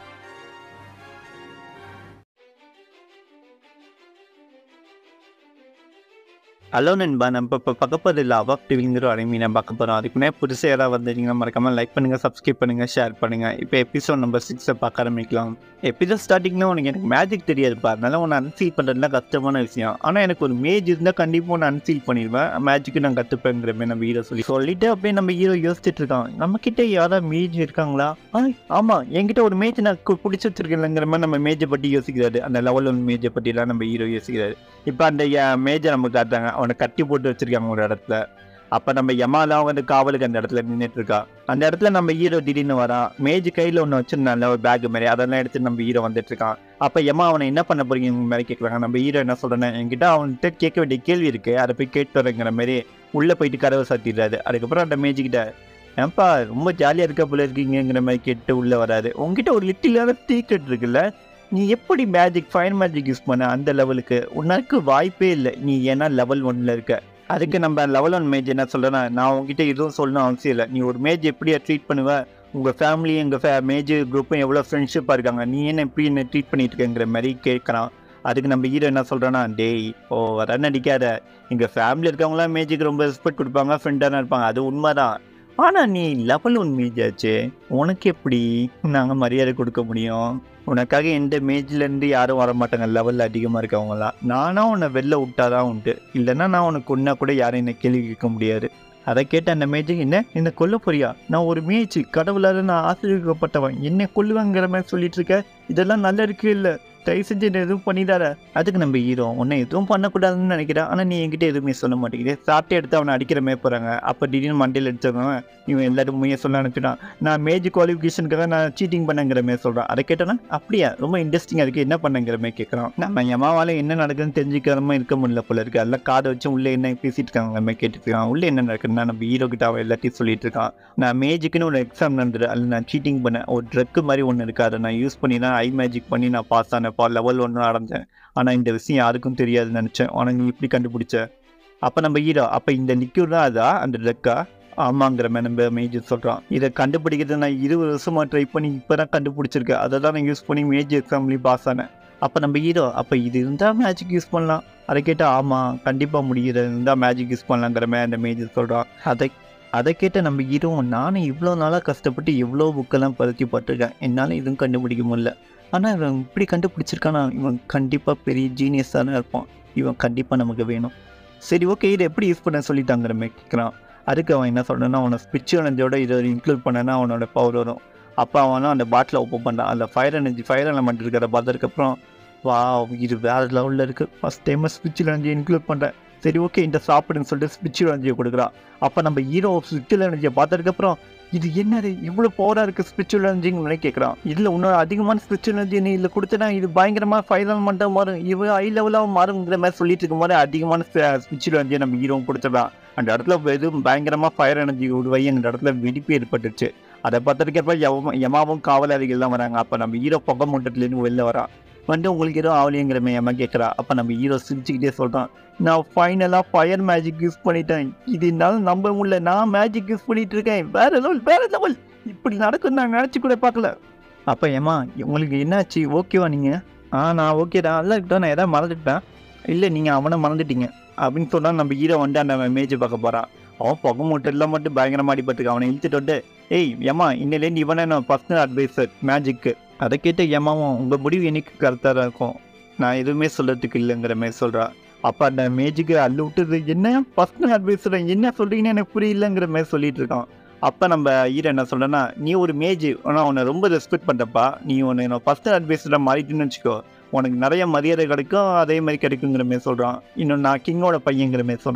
A: ஹலோ நண்பா, நம்ம இப்போ பார்க்க போகிறது லவ் ஆஃப் டிவிங்கிற அனிமீனை பார்க்க போகிறோம். அதுக்கு முன்னாடி புதுசாக யாராவது வந்தீங்கன்னா மறக்காமல் லைக் பண்ணுங்கள், சப்ஸ்கிரைப் பண்ணுங்கள், ஷேர் பண்ணுங்கள். இப்போ எபிசோட் நம்பர் 6 பார்க்க ஆரம்பிக்கலாம். எபிசோட் ஸ்டார்டிங்னா எனக்கு மேஜிக் தெரியாதுப்பா, அதனால ஒன்று அன்சீல் பண்ணுறதுலாம் கஷ்டமான விஷயம். ஆனால் எனக்கு ஒரு மேஜ் இருந்தால் கண்டிப்பாக ஒன்று அன்சீல் பண்ணிடுவேன். மேஜிக்கு நான் கற்றுப்பேங்கிற மாதிரி நம்ம ஹீரோ சொல்லிட்டு அப்படியே நம்ம ஹீரோ யோசிச்சுட்டு இருக்கான். நம்மக்கிட்ட யாராவது மேஜ் இருக்காங்களா? ஆமாம், என்கிட்ட ஒரு மேஜ் நான் பிடிச்சி வச்சிருக்கேங்கிற மாதிரி நம்ம மேஜை பற்றி யோசிக்கிறாரு. அந்த லெவல் 1 மேஜை பற்றிலாம் நம்ம ஹீரோ யோசிக்கிறாரு. இப்போ அந்த மேஜை நமக்கு காட்டுறாங்க. அவனை கட்டி போட்டு வச்சிருக்காங்க ஒரு இடத்துல. அப்போ நம்ம யமாலாம் வந்து காவலுக்கு அந்த இடத்துல நின்றுட்டு இருக்கா. அந்த இடத்துல நம்ம ஹீரோ திடீர்னு வரான். மேஜ் கையில் ஒன்று வச்சிருந்தால ஒரு பேக் மாதிரி, அதெல்லாம் எடுத்து நம்ம ஹீரோ வந்துட்டு இருக்கான். அப்போ யமா அவனை என்ன பண்ண போறீங்க மாதிரி கேட்குறாங்க. நம்ம ஹீரோ என்ன சொல்றேன்னா, என்கிட்ட அவன்கிட்ட கேட்க வேண்டிய கேள்வி இருக்கு, அதை போய் கேட்டு வரேங்கிற மாதிரி உள்ளே போயிட்டு கதவை சாத்திடுறாரு. அதுக்கப்புறம் அந்த மேஜிக்கிட்ட, ஏன்பா ரொம்ப ஜாலியாக இருக்க போல இருக்கீங்கிற மாதிரி கேட்டு உள்ளே வராது. உங்ககிட்ட ஒரு லிட்டிலான சீக்ரெட் இருக்குல்ல, நீ எப்படி மேஜிக் ஃபைன் மேஜிக் யூஸ் பண்ண அந்த லெவலுக்கு? உனக்கு வாய்ப்பே இல்லை, நீ ஏன்னா லெவல் 1ல் இருக்க. அதுக்கு நம்ம லெவல் 1 மேஜ் என்ன சொல்கிறேன்னா, நான் உங்ககிட்ட எதுவும் சொல்லணும் அவசியம் இல்லை. நீ ஒரு மேஜ் எப்படியா ட்ரீட் பண்ணுவ, உங்கள் ஃபேமிலி எங்கள் மேஜ் குரூப்பும் எவ்வளோ ஃப்ரெண்ட்ஷிப்பாக இருக்காங்க, நீ என்ன எப்படி என்ன ட்ரீட் பண்ணிட்டு இருக்கங்கிற மாதிரி கேட்குறான். அதுக்கு நம்ம ஹீரோ என்ன சொல்கிறேன்னா, டேய் ஓ வர நடிக்காத, எங்கள் ஃபேமிலி இருக்கவங்களாம் மேஜுக்கு ரொம்ப ரெஸ்பெக்ட் கொடுப்பாங்க, ஃப்ரெண்டாக இருப்பாங்க, அது உண்மைதான். ஆனால் நீ லெவல் 1 மேஜ் ஆச்சு, உனக்கு எப்படி நாங்கள் மரியாதை கொடுக்க முடியும்? உனக்காக எந்த மேஜ்லேருந்து யாரும் வரமாட்டாங்க லெவலில் அதிகமாக இருக்கவங்களாம். நானும் உன்னை வெளில விட்டாதான் உண்டு, இல்லைன்னா நான் உனக்கு கொன்னா கூட யாரும் என்னை கேள்வி கேட்க முடியாது. அதை கேட்ட அந்த மேஜ், என்ன கொல்ல போறியா? நான் ஒரு மேஜ், கடவுளால் நான் ஆசீர்வதிக்கப்பட்டவன், என்னை கொல்லுவாங்கிற மாதிரி சொல்லிட்டு இருக்க. இதெல்லாம் நல்லா இருக்கு இல்லை? தயவு செஞ்சு என்ன எதுவும் பண்ணிடார. அதுக்கு நம்ம ஹீரோ, உன்னை எதுவும் பண்ணக்கூடாதுன்னு நினைக்கிறேன், ஆனால் நீ என்கிட்ட எதுவுமே சொல்ல மாட்டேங்குது. சாப்பிட்டு எடுத்து அவனை அடிக்கிற மாதிரி போகிறாங்க. அப்போ திடீர்னு மண்டையில் அடிச்சவன் இவன் எல்லாரும் உண்மையை சொல்ல அனுப்பிட்டான். நான் மேஜ் குவாலிஃபிகேஷனுக்காக நான் சீட்டிங் பண்ணங்கிற மாதிரி சொல்கிறான். அதை கேட்டோன்னா, அப்படியா, ரொம்ப இன்ட்ரெஸ்டிங்காக இருக்குது, என்ன பண்ணங்கிற மாதிரி கேட்குறான். நம்ம யமாவால் என்ன நடக்குதுன்னு தெரிஞ்சுக்காம இருக்க முடியல போல இருக்குது. எல்லாம் காதை வச்சு உள்ளே என்ன பேசிட்டு இருக்காங்க மாதிரி கேட்டுட்டு இருக்கான். உள்ளே என்ன நடக்குதுன்னா நம்ம ஹீரோ கிட்ட அவன் எல்லாத்தையும் சொல்லிட்டு இருக்கான். நான் மேஜிக்குன்னு ஒரு எக்ஸாம் நடந்துடு, அதில் நான் சீட்டிங் பண்ணேன். ஒரு ட்ரக்கு மாதிரி ஒன்று இருக்குது, அதை நான் யூஸ் பண்ணி தான் ஐ மேஜிக் பண்ணி நான் பாஸ் ஆனேன், லெவல் 1 அடைஞ்சேன். ஆனால் இந்த விஷயம் யாருக்கும் தெரியாதுன்னு நினச்சேன், ஆனால் நீ இப்படி கண்டுபிடிச்ச. அப்போ நம்ம ஹீரோ, அப்போ இந்த லிக்யூட் தான் அதா அந்த ட்ரக்கா? ஆமாங்கிற மாதிரி நம்ம மேஜர் சொல்கிறான். இதை கண்டுபிடிக்கிறது நான் 20 வருஷமாக ட்ரை பண்ணி இப்போ தான் கண்டுபிடிச்சிருக்கேன், அதை தான் நான் யூஸ் பண்ணி மேஜர் எக்ஸாம்லேயும் பாஸ் ஆனேன். அப்போ நம்ம ஹீரோ, அப்போ இது இருந்தால் மேஜிக் யூஸ் பண்ணலாம். அதை கேட்டால் ஆமாம் கண்டிப்பாக முடியுது, இருந்தால் மேஜிக் யூஸ் பண்ணலாங்கிற மாதிரி அந்த மேஜர் சொல்கிறான். அதை கேட்ட நம்ம ஹீரோ, நானும் இவ்வளோ நாளாக கஷ்டப்பட்டு எவ்வளோ புக்கெல்லாம் பருத்தி பட்டிருக்கேன், என்னால் இதுவும் கண்டுபிடிக்க முடியல. ஆனால் இவன் இப்படி கண்டுபிடிச்சிருக்கானா, இவன் கண்டிப்பாக பெரிய ஜீனியஸாக தான் இருப்பான், இவன் கண்டிப்பாக நமக்கு வேணும். சரி ஓகே, இதை எப்படி யூஸ் பண்ண சொல்லிட்டாங்கிற மாதிரி கேட்குறான். அதுக்கு அவன் என்ன சொல்கிறான்னா, அவனை ஸ்பிரிச்சுவல் எனர்ஜியோட இதை இன்க்ளூட் பண்ணனா அவனோட பவர் வரும். அப்போ அவனும் அந்த பாட்டில் ஓப்பன் பண்ணான். அந்த ஃபயர் எலமெண்ட் இருக்கிற பார்த்ததுக்கப்புறம், வா இது வேறு லெவலில் இருக்குது, ஃபஸ்ட் டைமாக ஸ்பிரிச்சுவல் எனர்ஜி இன்க்ளூட் பண்ணுறேன். சரி ஓகே, இந்த சாப்பிடுன்னு சொல்லிட்டு ஸ்பிரிச்சுவல் எனர்ஜியை கொடுக்குறான். அப்போ நம்ம ஹீரோ ஸ்பிரிச்சுவல் எனர்ஜியை பார்த்ததுக்கப்புறம், இது என்னது இவ்வளோ பவராக இருக்குது ஸ்பிரிச்சுவல் எனர்ஜின்னு கேட்குறான். இதில் இன்னொரு அதிகமான ஸ்பிரிச்சுவல் எனர்ஜி நீ இதில் கொடுத்தனா இது பயங்கரமாக ஃபைவ் எலமெண்ட்டாக மாறும், இவ ஹை லெவலாக மாறுங்கிற மாதிரி சொல்லிட்டு இருக்கும் போது அதிகமான ஸ்பிரிச்சுவல் எனர்ஜியை நம்ம ஹீரோவும் கொடுத்துடான். அந்த இடத்துல எதுவும் பயங்கரமாக ஃபயர் எனர்ஜி உருவாகி அந்த இடத்துல வெடிப்பு ஏற்பட்டுச்சு. அதை பார்த்ததுக்கப்புறம் யமாவும் காவலாளிகள் தான் வராங்க. அப்போ நம்ம ஹீரோ புகை மூட்டத்துலேருந்து வெளில வரான். வந்து உங்களுக்கு எதுவும் ஆவலியங்கிற யமா கேட்குறா. அப்போ நம்ம ஹீரோ சிரிச்சுக்கிட்டே சொல்கிறான், நான் ஃபைனலாக ஃபயர் மேஜிக் யூஸ் பண்ணிட்டேன், இது என்னால் நம்ப முடியல, நான் மேஜிக் யூஸ் பண்ணிட்டு இருக்கேன், வேற லெவல், இப்படி நடக்கும் நான் நினச்சி கூட பார்க்கல. அப்போ ஏமா உங்களுக்கு என்னாச்சு, ஓகேவா நீங்கள்? நான் ஓகே தான், நல்லா இருக்கட்டும், நான் எதாவது மறந்துட்டேன். இல்லை நீங்கள் அவனை மறந்துட்டீங்க அப்படின்னு சொன்னால் நம்ம ஹீரோ வந்து அந்த மேஜை பார்க்க போகிறான். அவன் புகை மூட்டெல்லாம் மட்டும் பயங்கரமாக அடிபட்டுருக்கு. அவனை இழுத்துட்டு வந்து, ஏய் ஏமா இன்னிலேருந்து இவனை நான் பர்சனல் அட்வைசர் மேஜிக்கு. அதை கேட்ட ஏமாவும், உங்கள் முடிவு எனக்கு கரெக்டாக தான் இருக்கும், நான் எதுவுமே சொல்கிறதுக்கு இல்லைங்கிற மாதிரி சொல்கிறான். அப்போ அந்த மேஜிக்கு அள்ளு விட்டுது, என்ன பர்சனல் அட்வைஸர் என்ன சொல்கிறீங்கன்னு எனக்கு புரியலங்கிற மாதிரி சொல்லிட்டு இருக்கான். அப்போ நம்ம ஹீரோ என்ன சொல்கிறேன்னா, நீ ஒரு மேஜ், ஆனால் உன்னை ரொம்ப ரெஸ்பெக்ட் பண்ணுறப்பா, நீ உன்னை என்ன பர்சனல் அட்வைஸராக மாறிட்டுன்னு வச்சுக்கோ, உனக்கு நிறைய மரியாதை கிடைக்கும், அதே மாதிரி கிடைக்குங்கிற மாதிரி சொல்கிறான். இன்னும் நான் கிங்கோட பையங்கிற மாதிரி சொல்கிறான்.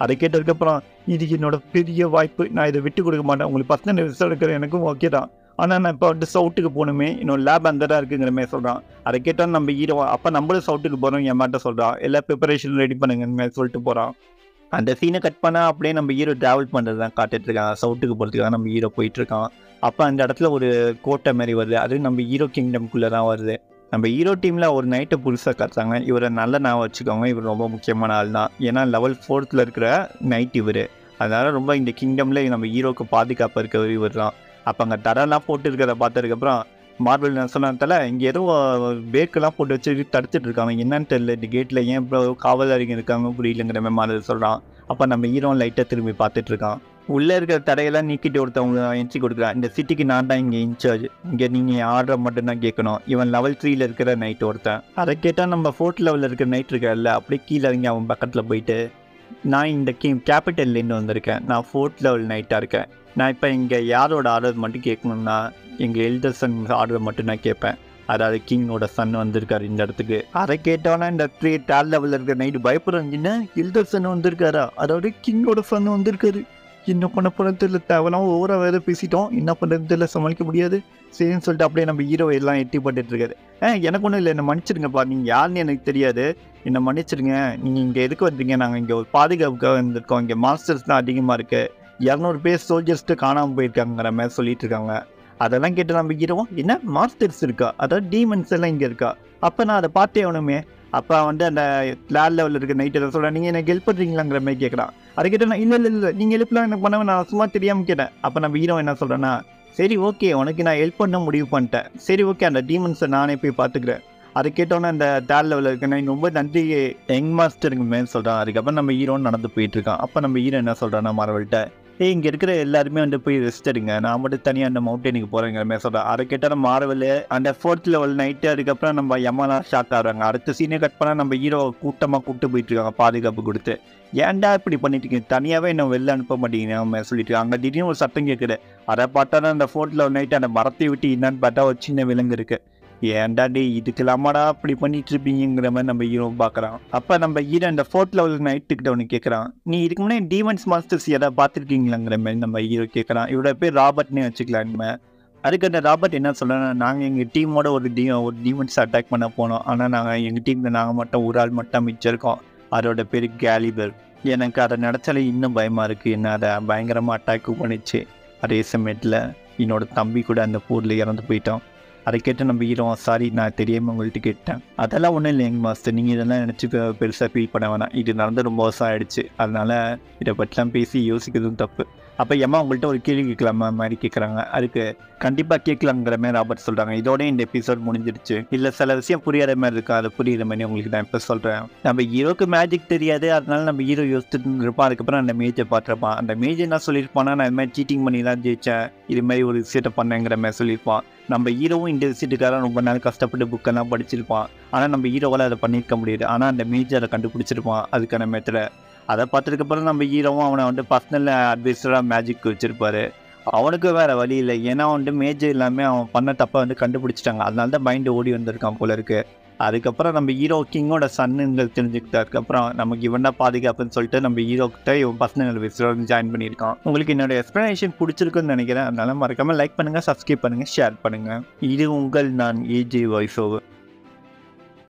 A: அதை கேட்டதுக்கப்புறம் இது என்னோட பெரிய வாய்ப்பு, நான் இதை விட்டு கொடுக்க மாட்டேன், உங்களுக்கு பர்சனல் ரிசல்ட் எடுக்கிற எனக்கும் ஓகே தான், ஆனால் நான் இப்போ வந்து சவுட்டுக்கு போகணுமே, என்னோட லேப் அந்த தான் இருக்குங்கிற மாதிரி சொல்கிறான். அதை கேட்டால் நம்ம ஹீரோ அப்போ நம்மளும் சவுட்டுக்கு போகிறோம் என் மாட்ட சொல்கிறான், எல்லா ப்ரிப்பரேஷன் ரெடி பண்ணுங்க மாதிரி சொல்லிட்டு போகிறான். அந்த சீனை கட் பண்ணால் அப்படியே நம்ம ஹீரோ ட்ராவல் பண்ணுறது தான் காட்டுட்ருக்கான். சவுட்டுக்கு போகிறதுக்காக நம்ம ஹீரோ போயிட்டுருக்கான். அப்போ அந்த இடத்துல ஒரு கோட்டை மாதிரி வருது, அது நம்ம ஹீரோ கிங்டம்குள்ளே தான் வருது. நம்ம ஹீரோ டீமில் ஒரு நைட்டை புதுசாக காட்டுறாங்க. இவரை நல்ல ஞாபகம் வச்சுக்கோங்க, இவர் ரொம்ப முக்கியமான ஆள் தான். ஏன்னா லெவல் 4th இருக்கிற நைட் இவர். அதனால் ரொம்ப இந்த கிங்டமில் நம்ம ஹீரோக்கு பாதுகாப்பு இருக்கவர் இவர் தான். அப்போ அங்கே தரெல்லாம் போட்டு இருக்கிறத பார்த்ததுக்கப்புறம் மார்வல் நான் சொன்னதால இங்கே ஏதோ பேக்கெல்லாம் போட்டு வச்சு தடுத்துட்டு இருக்காங்க, என்னன்னு தெரியல, இந்த கேட்டில் ஏன் இப்போ காவலாளிங்க இருக்காங்க புரியலங்கிற மாதிரி மார்வல் சொல்கிறான். அப்போ நம்ம ஹீரோ லைட்டாக திரும்பி பார்த்துட்ருக்கான். உள்ளே இருக்கிற தடையெல்லாம் நீக்கிட்டு ஒருத்தவங்க என்ட்ரி கொடுக்குறான். இந்த சிட்டிக்கு நான் தான் இங்கே இன்சார்ஜ், இங்கே நீங்கள் ஆர்டரை மட்டும்தான் கேட்கணும். இவன் லெவல் 3 இருக்கிற நைட் ஒருத்தன். அதை கேட்டால் நம்ம 4th லெவலில் இருக்கிற நைட் இருக்கல, அப்படியே கீழே இறங்கி அவன் பக்கத்தில் போயிட்டு, நான் இந்த கேபிட்டல்லேருந்து வந்திருக்கேன், நான் 4th லெவல் நைட்டாக இருக்கேன், நான் இப்போ இங்கே யாரோட ஆர்டர் மட்டும் கேட்கணும்னா எங்கள் எல்டர் சன் ஆர்டர் மட்டும் நான் கேட்பேன், அதாவது கிங்கோட சன் வந்திருக்காரு இந்த இடத்துக்கு. அதை கேட்டோன்னா இந்த 3rd லெவலில் இருக்கிற நைட்டு பயப்படுறாங்கன்னா, எல்டர் சன் வந்திருக்காரா, அதாவது கிங்கோட சன் வந்திருக்காரு, என்ன பண்ண போகிறது தெரியல, தேவையெல்லாம் ஓவராக வேறு பேசிட்டோம், என்ன பண்ணுறது தெரியல, சமாளிக்க முடியாது, சரின்னு சொல்லிட்டு அப்படியே நம்ம ஹீரோ எல்லாம் எட்டி போட்டுட்ருக்காரு. எனக்கு ஒன்றும் இல்லை, என்னை மன்னிச்சிடுங்கப்பா, நீங்கள் யாருன்னு எனக்கு தெரியாது, என்னை மன்னிச்சிடுங்க, நீங்கள் இங்கே எதுக்கு வந்தீங்க, நாங்கள் இங்கே ஒரு பாதுகாப்புக்காக வந்திருக்கோம், இங்கே மாஸ்டர்ஸ் தான் அதிகமாக இருக்குது, 200 பேர் சோல்ஜர்ஸ்ட்டு காணாமல் போயிருக்காங்கிற மாதிரி சொல்லிட்டு இருக்காங்க. அதெல்லாம் கேட்டு நம்ம ஹீரோ, என்ன மாஸ்டர்ஸ் இருக்கா, அதாவது டீமன்ஸ் எல்லாம் இங்கே இருக்கா, அப்போ நான் அதை பார்த்தே ஆகணுமே. அப்போ வந்து அந்த லேட் லெவலில் இருக்க நைட் எல்லாம் சொல்கிறேன், நீங்கள் எனக்கு ஹெல்ப் பண்ணுறீங்களாங்கிற மாதிரி கேட்குறான். அதை கேட்டால் நான் இல்லை நீங்கள் ஹெல்ப்லாம் எனக்கு பண்ண, நான் சும்மா தெரியாமல் கேட்டேன். அப்போ நம்ம ஹீரோ என்ன சொல்கிறேன்னா, சரி ஓகே உனக்கு நான் ஹெல்ப் பண்ண முடிவு பண்ணிட்டேன், சரி ஓகே அந்த டீமன்ஸை நானே போய் பார்த்துக்கிறேன். அதை கேட்டோன்னே அந்த 3rd லெவலில் இருக்க நான் ரொம்ப நன்றி யங் மாஸ்டருங்க மேலே சொல்கிறான். அதுக்கப்புறம் நம்ம ஹீரோன்னு நடந்து போயிட்டுருக்கான். அப்போ நம்ம ஹீரோ என்ன சொல்கிறான்னா மார்வல்கிட்ட, இங்கே இருக்கிற எல்லாருமே வந்து போய் ரெஸ்ட் எடுங்க, நான் மட்டும் தனியாக அந்த மவுண்டனுக்கு போகிறேங்கிற மாதிரி சொல்கிறேன். அதை கேட்டால் மார்வல் அந்த 4th லெவல் நைட்டு, அதுக்கப்புறம் நம்ம எம்மாலாம் ஷாக் ஆகிறாங்க. அடுத்த சீனே கட் பண்ணால் நம்ம ஹீரோ கூட்டமாக கூப்பிட்டு போயிட்டுருக்காங்க பாதுகாப்பு கொடுத்து. ஏன்டா இப்படி பண்ணிட்டு இருக்கீங்க, தனியாகவே என்ன வெளில அனுப்ப மாட்டேங்க நம்ம சொல்லிட்டு அங்கே திடீர்னு ஒரு சத்தம் கேட்குது. அதை பார்த்தா அந்த 4th லெவல் நைட்டு அந்த மரத்தை விட்டு என்னன்னு பார்த்தா ஒரு சின்ன விலங்கு இருக்குது. ஏன்டா டே இதுக்கெல்லாமாடா அப்படி பண்ணிட்டு இருப்பீங்கிற மாதிரி நம்ம ஹீரோ பார்க்குறான். அப்போ நம்ம ஹீரோ இந்த 4th லெவல் நைட்டுக்கிட்ட ஒன்று கேட்குறான், நீ இதுக்கு முன்னாடி டீமன்ஸ் மாஸ்டர்ஸ் எதாவது பார்த்துருக்கீங்களாங்கிற மாதிரி நம்ம ஹீரோ கேட்குறான். இவரோட பேர் ராபர்ட்னே வச்சுக்கலாம் நம்ம. அதுக்கு அந்த ராபர்ட் என்ன சொல்கிறேன்னா, நாங்கள் எங்கள் டீமோட ஒரு டீமன்ஸ் அட்டாக் பண்ண போனோம், ஆனால் நாங்கள் எங்கள் டீமில் நாங்கள் மட்டும் ஒரு ஆள் மட்டும் மிச்சம் இருக்கோம், அதோட பேர் கேலிபர். எனக்கு அதை நினச்சாலே இன்னும் பயமாக இருக்குது, என்ன அதை பயங்கரமாக அட்டாக்கு பண்ணிச்சு. அதே சமயத்தில் என்னோட தம்பி கூட அந்த போரில் இறந்து போயிட்டான். அதை கேட்டு நம்ம ஹீரோ, சாரி நான் தெரியாமல் உங்கள்கிட்ட கேட்டேன். அதெல்லாம் ஒன்றும் இல்லை எங்கள் மாஸ்டர், நீங்கள் இதெல்லாம் நினச்சி பெருசாக ஃபீல் பண்ண வேணாம், இது நடந்து ரொம்ப வருஷம் ஆகிடுச்சு, அதனால் இதை பற்றிலாம் பேசி யோசிக்கிறதும் தப்பு. அப்போ ஏமா உங்கள்கிட்ட ஒரு கேள்வி கேட்கலாமா மாதிரி கேட்குறாங்க. அதுக்கு கண்டிப்பாக கேட்கலாங்கிற மாதிரி ராபர்ட் சொல்கிறாங்க. இதோடய இந்த எபிசோட் முடிஞ்சிருச்சு, இல்லை சில விஷயம் புரியாத மாதிரி இருக்கா, அதை புரியுற மாதிரி உங்களுக்கு நான் இப்போ சொல்கிறேன். நம்ம ஹீரோக்கு மேஜிக் தெரியாது, அதனால நம்ம ஹீரோ யோசிச்சுட்டு இருப்பான். அதுக்கப்புறம் அந்த மேஜை பார்த்துருப்பான். அந்த மேஜை என்ன சொல்லியிருப்பான்னா, நான் இது மாதிரி சீட்டிங் பண்ணி தான் ஜெயித்தேன், இது மாதிரி ஒரு விஷயத்தை பண்ணேங்கிற மாதிரி சொல்லியிருப்பான். நம்ம ஹீரோவும் இந்த விஷயத்துக்காக ரொம்ப நாள் கஷ்டப்பட்டு புக்கெல்லாம் படிச்சிருப்பான், ஆனால் நம்ம ஹீரோவால் அதை பண்ணியிருக்க முடியாது. ஆனால் அந்த மேஜை அதை கண்டுபிடிச்சிருப்பான் அதுக்கான மெத்தடை. அதை பார்த்ததுக்கப்புறம் நம்ம ஹீரோவும் அவனை வந்து பர்சனல் அட்வைஸராக மேஜிக் வச்சுருப்பாரு. அவனுக்கு வேறு வழி இல்லை, ஏன்னா வந்து மேஜர் எல்லாமே அவன் பண்ண தப்பை வந்து கண்டுபிடிச்சிட்டாங்க, அதனால தான் மைண்டு ஓடி வந்திருக்கான் போல இருக்கு. அதுக்கப்புறம் நம்ம ஹீரோ கிங்கோட சன்னுங்கள் தெரிஞ்சுக்கிட்டதுக்கப்புறம் நமக்கு இவன் தான் பாதுகாப்புன்னு சொல்லிட்டு நம்ம ஹீரோக்கிட்ட இவன் பர்சனல் அட்வைஸராக ஜாயின் பண்ணியிருக்கான். உங்களுக்கு என்னோட எக்ஸ்ப்ளனேஷன் பிடிச்சிருக்குன்னு நினைக்கிறேன், அதனால மறக்காமல் லைக் பண்ணுங்கள், சப்ஸ்கிரைப் பண்ணுங்கள், ஷேர் பண்ணுங்கள். இது உங்கள் நான் ஏஜே வாய்ஸ் ஓவர்.